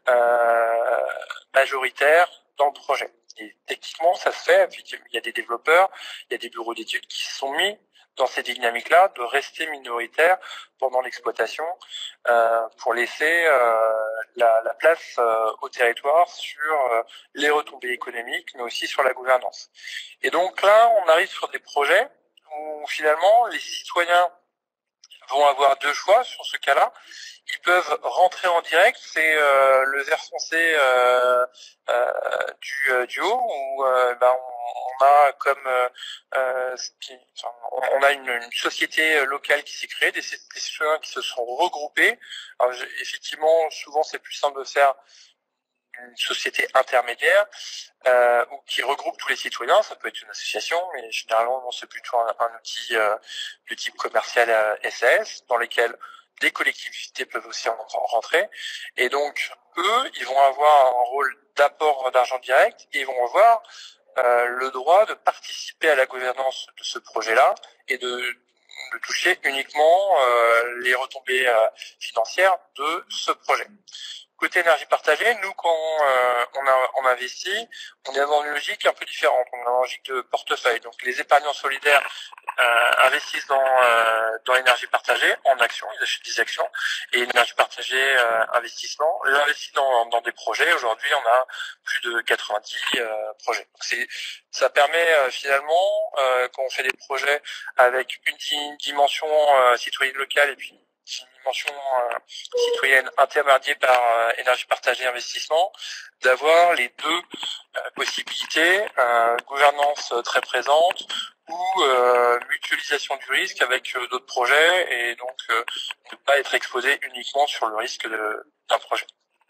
euh, majoritaires dans le projet. Et techniquement, ça se fait. Il y a des développeurs, il y a des bureaux d'études qui se sont mis dans ces dynamiques-là de rester minoritaires pendant l'exploitation euh, pour laisser euh, la, la place euh, au territoire sur euh, les retombées économiques, mais aussi sur la gouvernance. Et donc là, on arrive sur des projets où finalement les citoyens vont avoir deux choix sur ce cas-là. Ils peuvent rentrer en direct, c'est euh, le vert foncé euh, euh, du, euh, du haut, où euh, ben, on, on a comme euh, euh, enfin, on a une, une société locale qui s'est créée, des, des citoyens qui se sont regroupés. Alors, je, effectivement, souvent c'est plus simple de faire une société intermédiaire euh, ou qui regroupe tous les citoyens. Ça peut être une association, mais généralement c'est plutôt un, un outil euh, de type commercial euh, S A S, dans lequel des collectivités peuvent aussi en rentrer. Et donc eux, ils vont avoir un rôle d'apport d'argent direct, et ils vont avoir euh, le droit de participer à la gouvernance de ce projet-là et de, de toucher uniquement euh, les retombées euh, financières de ce projet. Côté énergie partagée, nous, quand euh, on, a, on investit, on est dans une logique un peu différente. On est dans une logique de portefeuille. Donc, les épargnants solidaires euh, investissent dans, euh, dans l'énergie partagée en actions. Ils achètent des actions. Et l'énergie partagée euh, investissement, ils investissent dans, dans des projets. Aujourd'hui, on a plus de quatre-vingt-dix euh, projets. Donc, c'est, ça permet euh, finalement, euh, quand on fait des projets avec une, une dimension euh, citoyenne locale et puis une dimension euh, citoyenne intermédiée par euh, énergie partagée investissement, d'avoir les deux euh, possibilités, euh, gouvernance très présente ou euh, mutualisation du risque avec euh, d'autres projets, et donc euh, ne pas être exposé uniquement sur le risque de, d'un projet.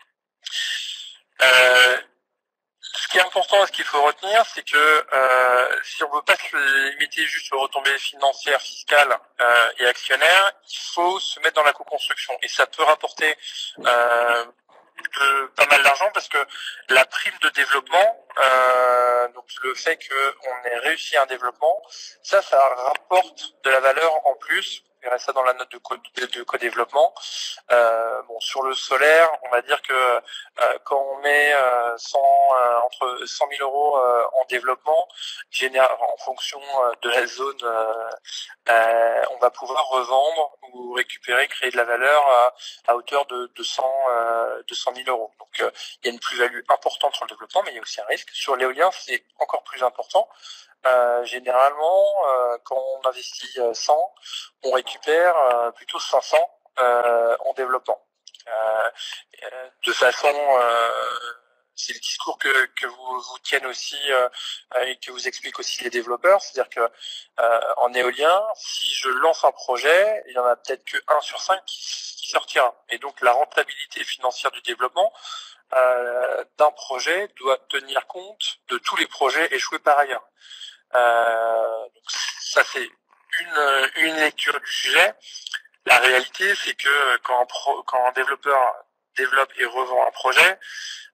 Euh, Ce qui est important, ce qu'il faut retenir, c'est que euh, si on ne veut pas se limiter juste aux retombées financières, fiscales euh, et actionnaires, il faut se mettre dans la co-construction. Et ça peut rapporter euh, de, pas mal d'argent, parce que la prime de développement, euh, donc le fait qu'on ait réussi un développement, ça, ça rapporte de la valeur en plus. On verra ça dans la note de, co- de, de co-développement. Euh, bon, sur le solaire, on va dire que euh, quand on met euh, cent, euh, entre cent mille euros euh, en développement, général, en fonction euh, de la zone, euh, euh, on va pouvoir revendre ou récupérer, créer de la valeur à, à hauteur de deux cents, euh, deux cent mille euros. Donc, euh, il y a une plus-value importante sur le développement, mais il y a aussi un risque. Sur l'éolien, c'est encore plus important. Euh, généralement, euh, quand on investit cent, on récupère euh, plutôt cinq cents euh, en développement. Euh, de façon, euh, c'est le discours que, que vous, vous tiennent aussi euh, et que vous expliquent aussi les développeurs, c'est-à-dire que euh, en éolien, si je lance un projet, il y en a peut-être que un sur cinq qui, qui sortira. Et donc la rentabilité financière du développement euh, d'un projet doit tenir compte de tous les projets échoués par ailleurs. Euh, donc ça c'est une, une lecture du sujet. La réalité, c'est que quand un, pro, quand un développeur développe et revend un projet,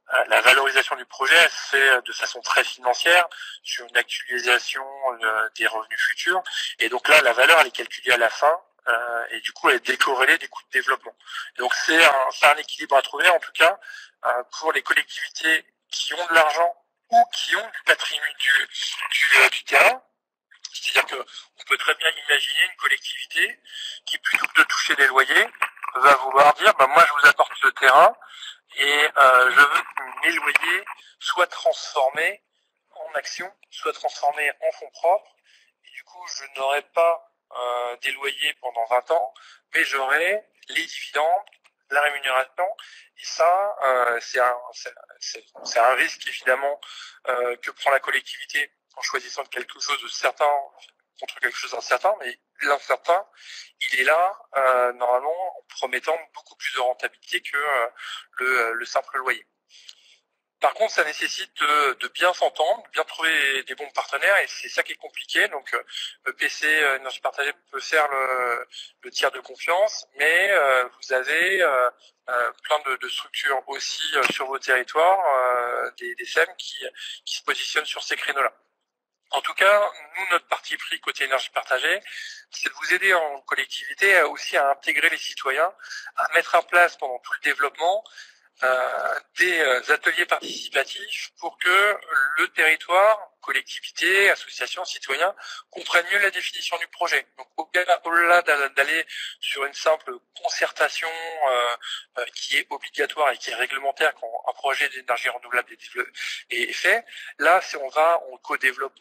la valorisation du projet elle se fait de façon très financière sur une actualisation euh, des revenus futurs. Et donc là, la valeur elle est calculée à la fin euh, et du coup elle est décorrélée des coûts de développement. Et donc c'est un, c'est un équilibre à trouver en tout cas euh, pour les collectivités qui ont de l'argent ou qui ont du patrimoine du, du, du terrain. C'est-à-dire que on peut très bien imaginer une collectivité qui, plutôt que de toucher des loyers, va vouloir dire bah moi je vous apporte ce terrain et euh, je veux que mes loyers soient transformés en actions, soient transformés en fonds propres. Et du coup, je n'aurai pas euh, des loyers pendant vingt ans, mais j'aurai les dividendes, la rémunération. Et ça, euh, c'est un, c'est, c'est, c'est un risque évidemment euh, que prend la collectivité en choisissant quelque chose de certain contre quelque chose d'incertain, mais l'incertain, il est là euh, normalement en promettant beaucoup plus de rentabilité que euh, le, le simple loyer. Par contre, ça nécessite de, de bien s'entendre, de bien trouver des bons partenaires, et c'est ça qui est compliqué. Donc, E P C, euh, énergie partagée, peut faire le, le tiers de confiance, mais euh, vous avez euh, euh, plein de, de structures aussi euh, sur vos territoires, euh, des, des S E M qui, qui se positionnent sur ces créneaux-là. En tout cas, nous, notre parti pris côté énergie partagée, c'est de vous aider en collectivité aussi à intégrer les citoyens, à mettre en place pendant tout le développement euh, des ateliers participatifs pour que le territoire, collectivité, association, citoyens, comprennent mieux la définition du projet. Donc au-delà d'aller sur une simple concertation euh, qui est obligatoire et qui est réglementaire quand un projet d'énergie renouvelable est fait, là, c'est on va, on co-développe.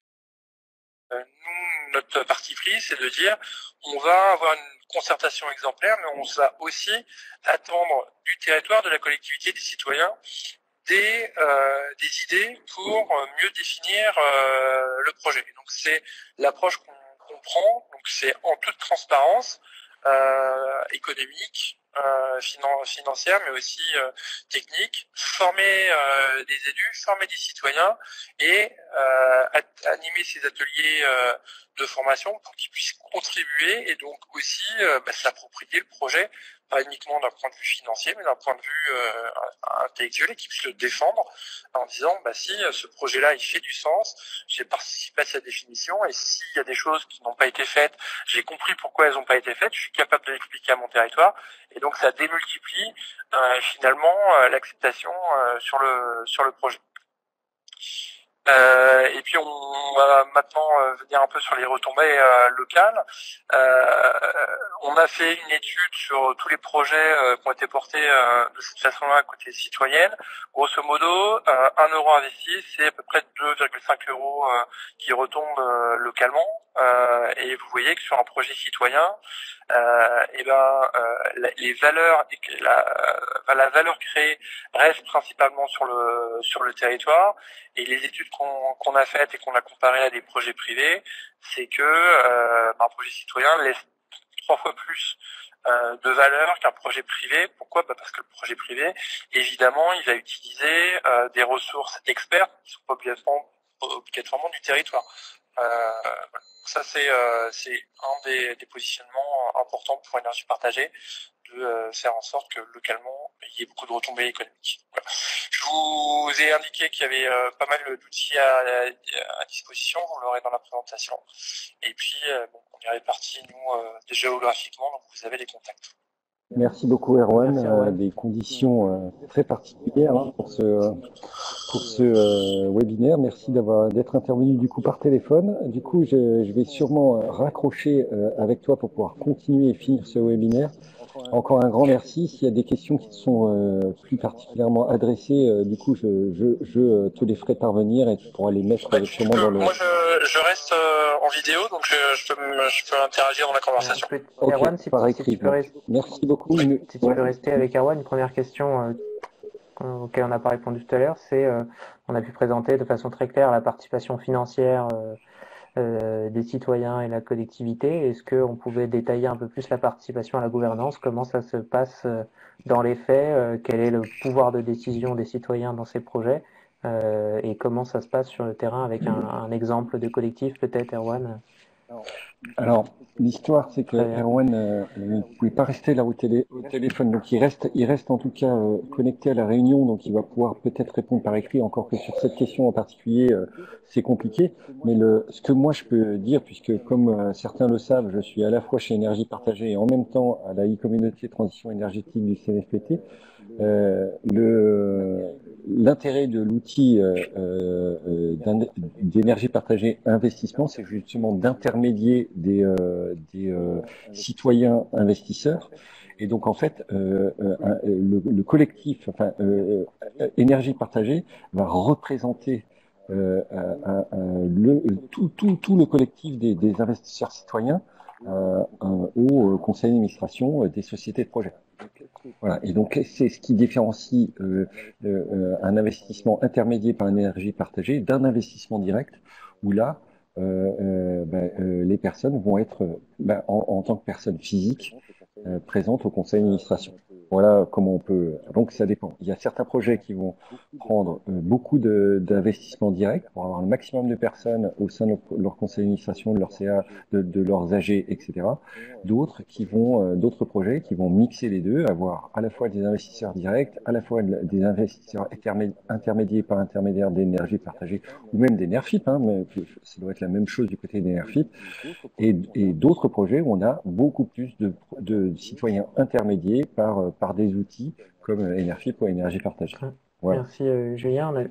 Nous, notre parti pris, c'est de dire on va avoir une concertation exemplaire, mais on va aussi attendre du territoire, de la collectivité, des citoyens, des, euh, des idées pour mieux définir euh, le projet. Donc c'est l'approche qu'on qu'on prend, donc c'est en toute transparence euh, économique, euh, finan financière, mais aussi euh, technique, former euh, des élus, former des citoyens et euh, animer ces ateliers euh, de formation pour qu'ils puissent contribuer et donc aussi euh, bah, s'approprier le projet, pas uniquement d'un point de vue financier, mais d'un point de vue euh, intellectuel et qu'ils puissent le défendre en disant bah si ce projet-là il fait du sens, j'ai participé à sa définition et s'il y a des choses qui n'ont pas été faites, j'ai compris pourquoi elles n'ont pas été faites, je suis capable de l'expliquer à mon territoire et donc ça démultiplie euh, finalement euh, l'acceptation euh, sur le sur le projet. Euh, et puis on va maintenant euh, venir un peu sur les retombées euh, locales. Euh, on a fait une étude sur tous les projets euh, qui ont été portés euh, de cette façon-là côté citoyenne. Grosso modo, euh, un euro investi, c'est à peu près deux virgule cinq euros euh, qui retombent euh, localement. Euh, et vous voyez que sur un projet citoyen, euh, et ben euh, les valeurs, la, la valeur créée reste principalement sur le sur le territoire. Et les études qu'on qu'on a faites et qu'on a comparées à des projets privés, c'est que euh, un projet citoyen laisse trois fois plus euh, de valeur qu'un projet privé. Pourquoi ? Bah parce que le projet privé, évidemment, il va utiliser euh, des ressources expertes qui sont pas obligatoirement, obligatoirement du territoire. Euh, ça c'est euh, c'est un des, des positionnements importants pour énergie partagée, de euh, faire en sorte que localement il y ait beaucoup de retombées économiques. Voilà. Je vous ai indiqué qu'il y avait euh, pas mal d'outils à, à, à disposition, vous l'aurez dans la présentation. Et puis euh, bon, on est répartis nous euh, géographiquement, donc vous avez les contacts. Merci beaucoup Erwan, Merci, Erwan. Euh, des conditions euh, très particulières hein, pour ce pour ce euh, webinaire. Merci d'avoir d'être intervenu du coup par téléphone. Du coup, je, je vais sûrement raccrocher euh, avec toi pour pouvoir continuer et finir ce webinaire. Encore un grand merci. S'il y a des questions qui te sont euh, plus particulièrement adressées, euh, du coup, je, je, je te les ferai parvenir et tu pourras les mettre ouais, justement dans le... Moi, je, je reste euh, en vidéo, donc je, je, peux, je peux interagir dans la conversation. Euh, okay, Erwan, si, par si tu peux rester... Merci beaucoup. Si tu ouais. peux rester avec Erwan, une première question euh, auquel on n'a pas répondu tout à l'heure, c'est euh, on a pu présenter de façon très claire la participation financière euh, Euh, des citoyens et la collectivité. Est-ce qu'on pouvait détailler un peu plus la participation à la gouvernance? Comment ça se passe euh, dans les faits? euh, Quel est le pouvoir de décision des citoyens dans ces projets? euh, Et comment ça se passe sur le terrain avec un, un exemple de collectif peut-être, Erwan? Alors, l'histoire, c'est que Très bien. Erwan, euh, ne pouvait pas rester là au, télé, au téléphone, donc il reste, il reste en tout cas euh, connecté à la réunion, donc il va pouvoir peut-être répondre par écrit, encore que sur cette question en particulier, euh, c'est compliqué. Mais le, ce que moi je peux dire, puisque comme euh, certains le savent, je suis à la fois chez Énergie Partagée et en même temps à la e-communauté transition énergétique du C N F P T, euh, le l'intérêt de l'outil euh, euh, d'énergie partagée investissement, c'est justement d'intermédier des, euh, des euh, citoyens investisseurs. Et donc en fait, euh, euh, le, le collectif, enfin euh, euh, énergie partagée, va représenter euh, un, un, le, tout, tout, tout le collectif des, des investisseurs citoyens euh, au conseil d'administration des sociétés de projet. Voilà. Et donc, c'est ce qui différencie euh, euh, un investissement intermédiaire par une énergie partagée d'un investissement direct, où là, euh, euh, ben, euh, les personnes vont être, ben, en, en tant que personnes physiques, euh, présentes au conseil d'administration. Voilà comment on peut. Donc, ça dépend. Il y a certains projets qui vont prendre euh, beaucoup d'investissements directs pour avoir le maximum de personnes au sein de leur, leur conseil d'administration, de leur C A, de, de leurs A G, et cetera. D'autres qui vont, euh, d'autres projets qui vont mixer les deux, avoir à la fois des investisseurs directs, à la fois des investisseurs intermédiaires par intermédiaire d'énergie partagée ou même d'Enerfip, hein, mais ça doit être la même chose du côté d'Enerfip, et, et d'autres projets où on a beaucoup plus de, de citoyens intermédiaires par, par des outils comme Enerfip ou énergie partagée. Voilà. Merci euh, Julien. On a...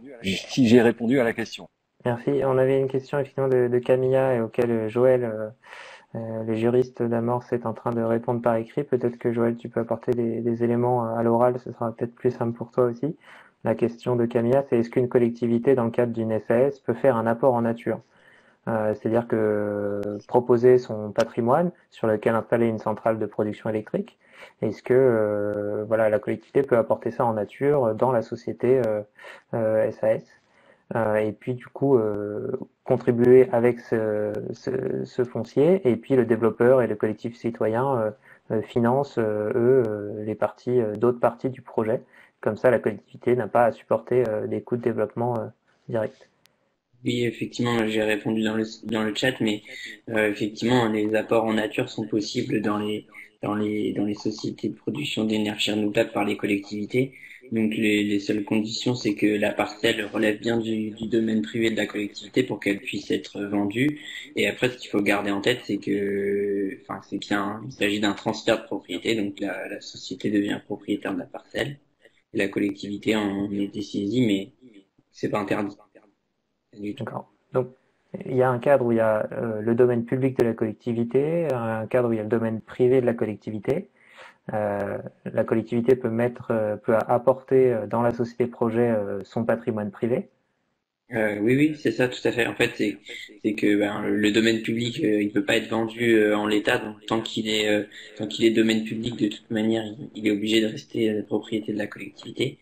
Si j'ai répondu à la question. Merci. On avait une question effectivement de, de Camilla et auquel Joël, euh, euh, le juriste d'Amorce, est en train de répondre par écrit. Peut-être que Joël, tu peux apporter des, des éléments à l'oral, ce sera peut-être plus simple pour toi aussi. La question de Camilla, c'est est-ce qu'une collectivité dans le cadre d'une S A S peut faire un apport en nature ? Euh, c'est-à-dire que proposer son patrimoine sur lequel installer une centrale de production électrique, est-ce que euh, voilà, la collectivité peut apporter ça en nature dans la société euh, euh, S A S euh, et puis du coup euh, contribuer avec ce, ce, ce foncier, et puis le développeur et le collectif citoyen euh, euh, financent euh, eux euh, les parties, euh, d'autres parties du projet. Comme ça, la collectivité n'a pas à supporter euh, des coûts de développement euh, directs. Oui, effectivement, j'ai répondu dans le dans le chat, mais euh, effectivement, les apports en nature sont possibles dans les dans les dans les sociétés de production d'énergie renouvelable par les collectivités. Donc les, les seules conditions, c'est que la parcelle relève bien du, du domaine privé de la collectivité pour qu'elle puisse être vendue. Et après, ce qu'il faut garder en tête, c'est que, enfin, c'est qu'il il s'agit d'un transfert de propriété, donc la, la société devient propriétaire de la parcelle. Et la collectivité en est dessaisie, mais c'est pas interdit. D'accord. Donc, il y a un cadre où il y a euh, le domaine public de la collectivité, un cadre où il y a le domaine privé de la collectivité. Euh, la collectivité peut mettre, euh, peut apporter dans la société projet euh, son patrimoine privé. Euh, oui, oui, c'est ça, tout à fait. En fait, c'est c'est que ben, le domaine public, euh, il peut pas être vendu euh, en l'état, donc tant qu'il est euh, tant qu'il est domaine public, de toute manière, il, il est obligé de rester la propriété de la collectivité.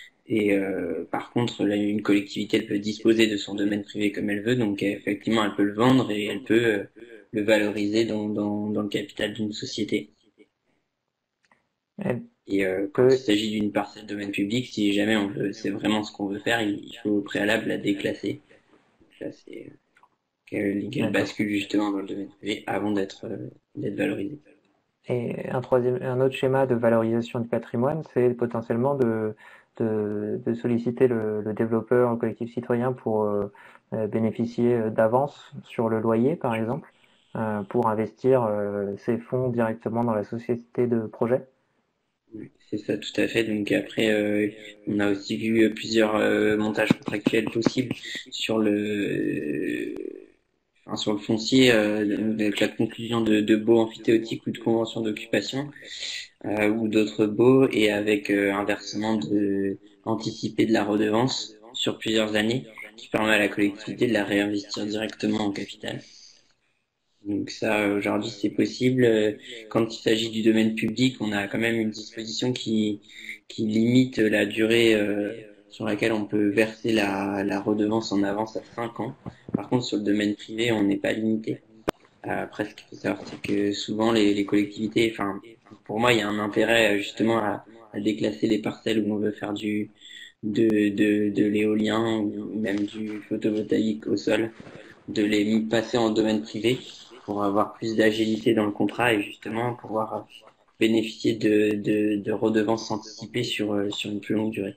Et euh, par contre, là, une collectivité, elle peut disposer de son domaine privé comme elle veut, donc effectivement, elle peut le vendre et elle peut euh, le valoriser dans, dans, dans le capital d'une société. Elle et euh, quand peut... il s'agit d'une parcelle de domaine public, si jamais on veut, c'est vraiment ce qu'on veut faire, il, il faut au préalable la déclasser. Donc là, c'est qu'elle qu'elle bascule justement dans le domaine privé avant d'être euh, d'être valorisée. Et un troisième, un autre schéma de valorisation du patrimoine, c'est potentiellement de De, de solliciter le, le développeur, le collectif citoyen pour euh, bénéficier d'avance sur le loyer, par exemple, euh, pour investir euh, ses fonds directement dans la société de projet. Oui, c'est ça, tout à fait. Donc après, euh, on a aussi vu plusieurs euh, montages contractuels possibles sur le, enfin, sur le foncier, euh, avec la conclusion de, de baux amphithéotiques ou de conventions d'occupation. Euh, ou d'autres baux, et avec euh, un versement de, anticipé de la redevance sur plusieurs années qui permet à la collectivité de la réinvestir directement en capital. Donc ça, aujourd'hui, c'est possible. Quand il s'agit du domaine public, on a quand même une disposition qui, qui limite la durée euh, sur laquelle on peut verser la, la redevance en avance à cinq ans. Par contre, sur le domaine privé, on n'est pas limité. Après, ce qu'il faut savoir, c'est que souvent les, les collectivités, enfin, pour moi, il y a un intérêt justement à, à déclasser les parcelles où on veut faire du de de, de l'éolien ou même du photovoltaïque au sol, de les passer en domaine privé pour avoir plus d'agilité dans le contrat et justement pouvoir bénéficier de, de, de redevances anticipées sur, sur une plus longue durée.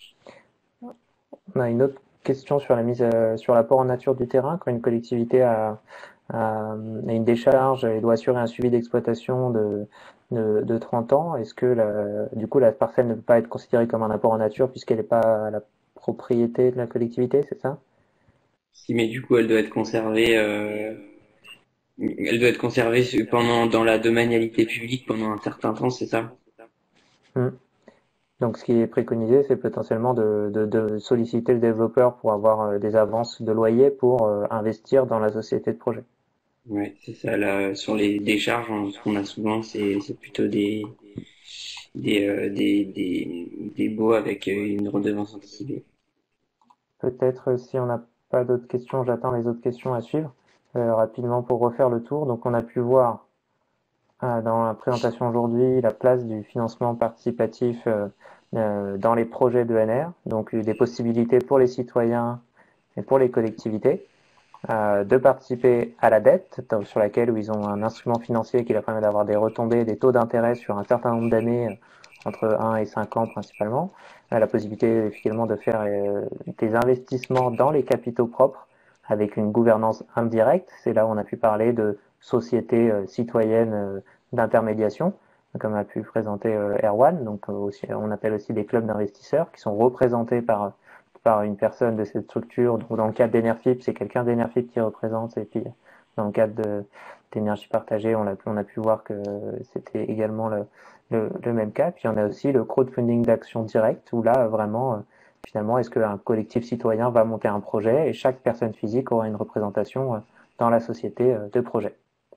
On a une autre question sur la mise euh, sur l'apport en nature du terrain. Quand une collectivité a, a, a une décharge et doit assurer un suivi d'exploitation de, de, de trente ans, est-ce que la, du coup la parcelle ne peut pas être considérée comme un apport en nature puisqu'elle n'est pas à la propriété de la collectivité, c'est ça? Si, mais du coup elle doit être conservée euh, elle doit être conservée pendant dans la domanialité publique pendant un certain temps, c'est ça? Mmh. Donc, ce qui est préconisé, c'est potentiellement de, de, de solliciter le développeur pour avoir euh, des avances de loyer pour euh, investir dans la société de projet. Ouais, c'est ça. Là, sur les décharges, ce qu'on a souvent, c'est c'est plutôt des des, euh, des des des baux avec une redevance anticipée. Peut-être si on n'a pas d'autres questions, j'attends les autres questions à suivre euh, rapidement pour refaire le tour. Donc, on a pu voir euh, dans la présentation aujourd'hui la place du financement participatif euh, euh, dans les projets d'E N R, donc des possibilités pour les citoyens et pour les collectivités euh, de participer à la dette, donc, sur laquelle où ils ont un instrument financier qui leur permet d'avoir des retombées, des taux d'intérêt sur un certain nombre d'années, entre un et cinq ans principalement, euh, la possibilité effectivement de faire euh, des investissements dans les capitaux propres avec une gouvernance indirecte. C'est là où on a pu parler de sociétés euh, citoyennes euh, d'intermédiation, comme a pu présenter euh, Erwan. Donc euh, aussi, on appelle aussi des clubs d'investisseurs qui sont représentés par par une personne de cette structure. Donc dans le cadre d'Enerfip, c'est quelqu'un d'Enerfip qui représente. Et puis dans le cadre de, d'énergie partagée, on a, on a pu voir que c'était également le, le, le même cas. Puis on a aussi le crowdfunding d'action directe, où là vraiment, finalement, est-ce qu'un collectif citoyen va monter un projet et chaque personne physique aura une représentation dans la société de projet.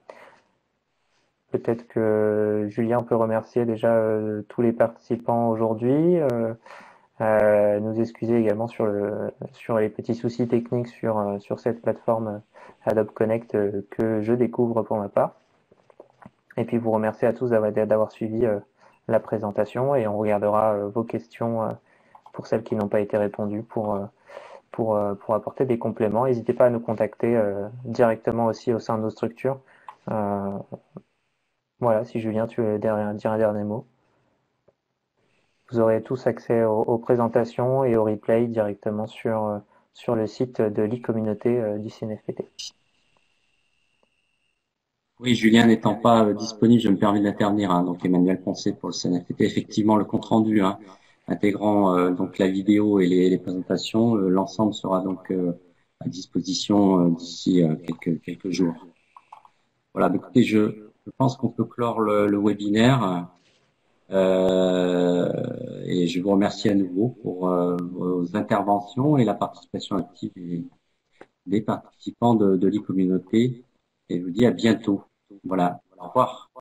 Peut-être que Julien peut remercier déjà euh, tous les participants aujourd'hui. Euh, Euh, nous excuser également sur, le, sur les petits soucis techniques sur, euh, sur cette plateforme Adobe Connect euh, que je découvre pour ma part. Et puis vous remercier à tous d'avoir, d'avoir suivi euh, la présentation et on regardera euh, vos questions euh, pour celles qui n'ont pas été répondues pour, euh, pour, euh, pour apporter des compléments. N'hésitez pas à nous contacter euh, directement aussi au sein de nos structures. Euh, voilà, si Julien, tu veux dire un dernier mot. Vous aurez tous accès aux, aux présentations et au replay directement sur, euh, sur le site de l'e-communauté euh, du C N F P T. Oui, Julien n'étant pas euh, disponible, je me permets d'intervenir. Hein, donc Emmanuel Poncet pour le C N F P T. Effectivement, le compte rendu, hein, intégrant euh, donc la vidéo et les, les présentations, euh, l'ensemble sera donc euh, à disposition euh, d'ici euh, quelques quelques jours. Voilà. Donc, écoutez, je, je pense qu'on peut clore le, le webinaire. Euh, et je vous remercie à nouveau pour euh, vos interventions et la participation active des, des participants de, de l'e-communauté. Et je vous dis à bientôt. Voilà. Au revoir.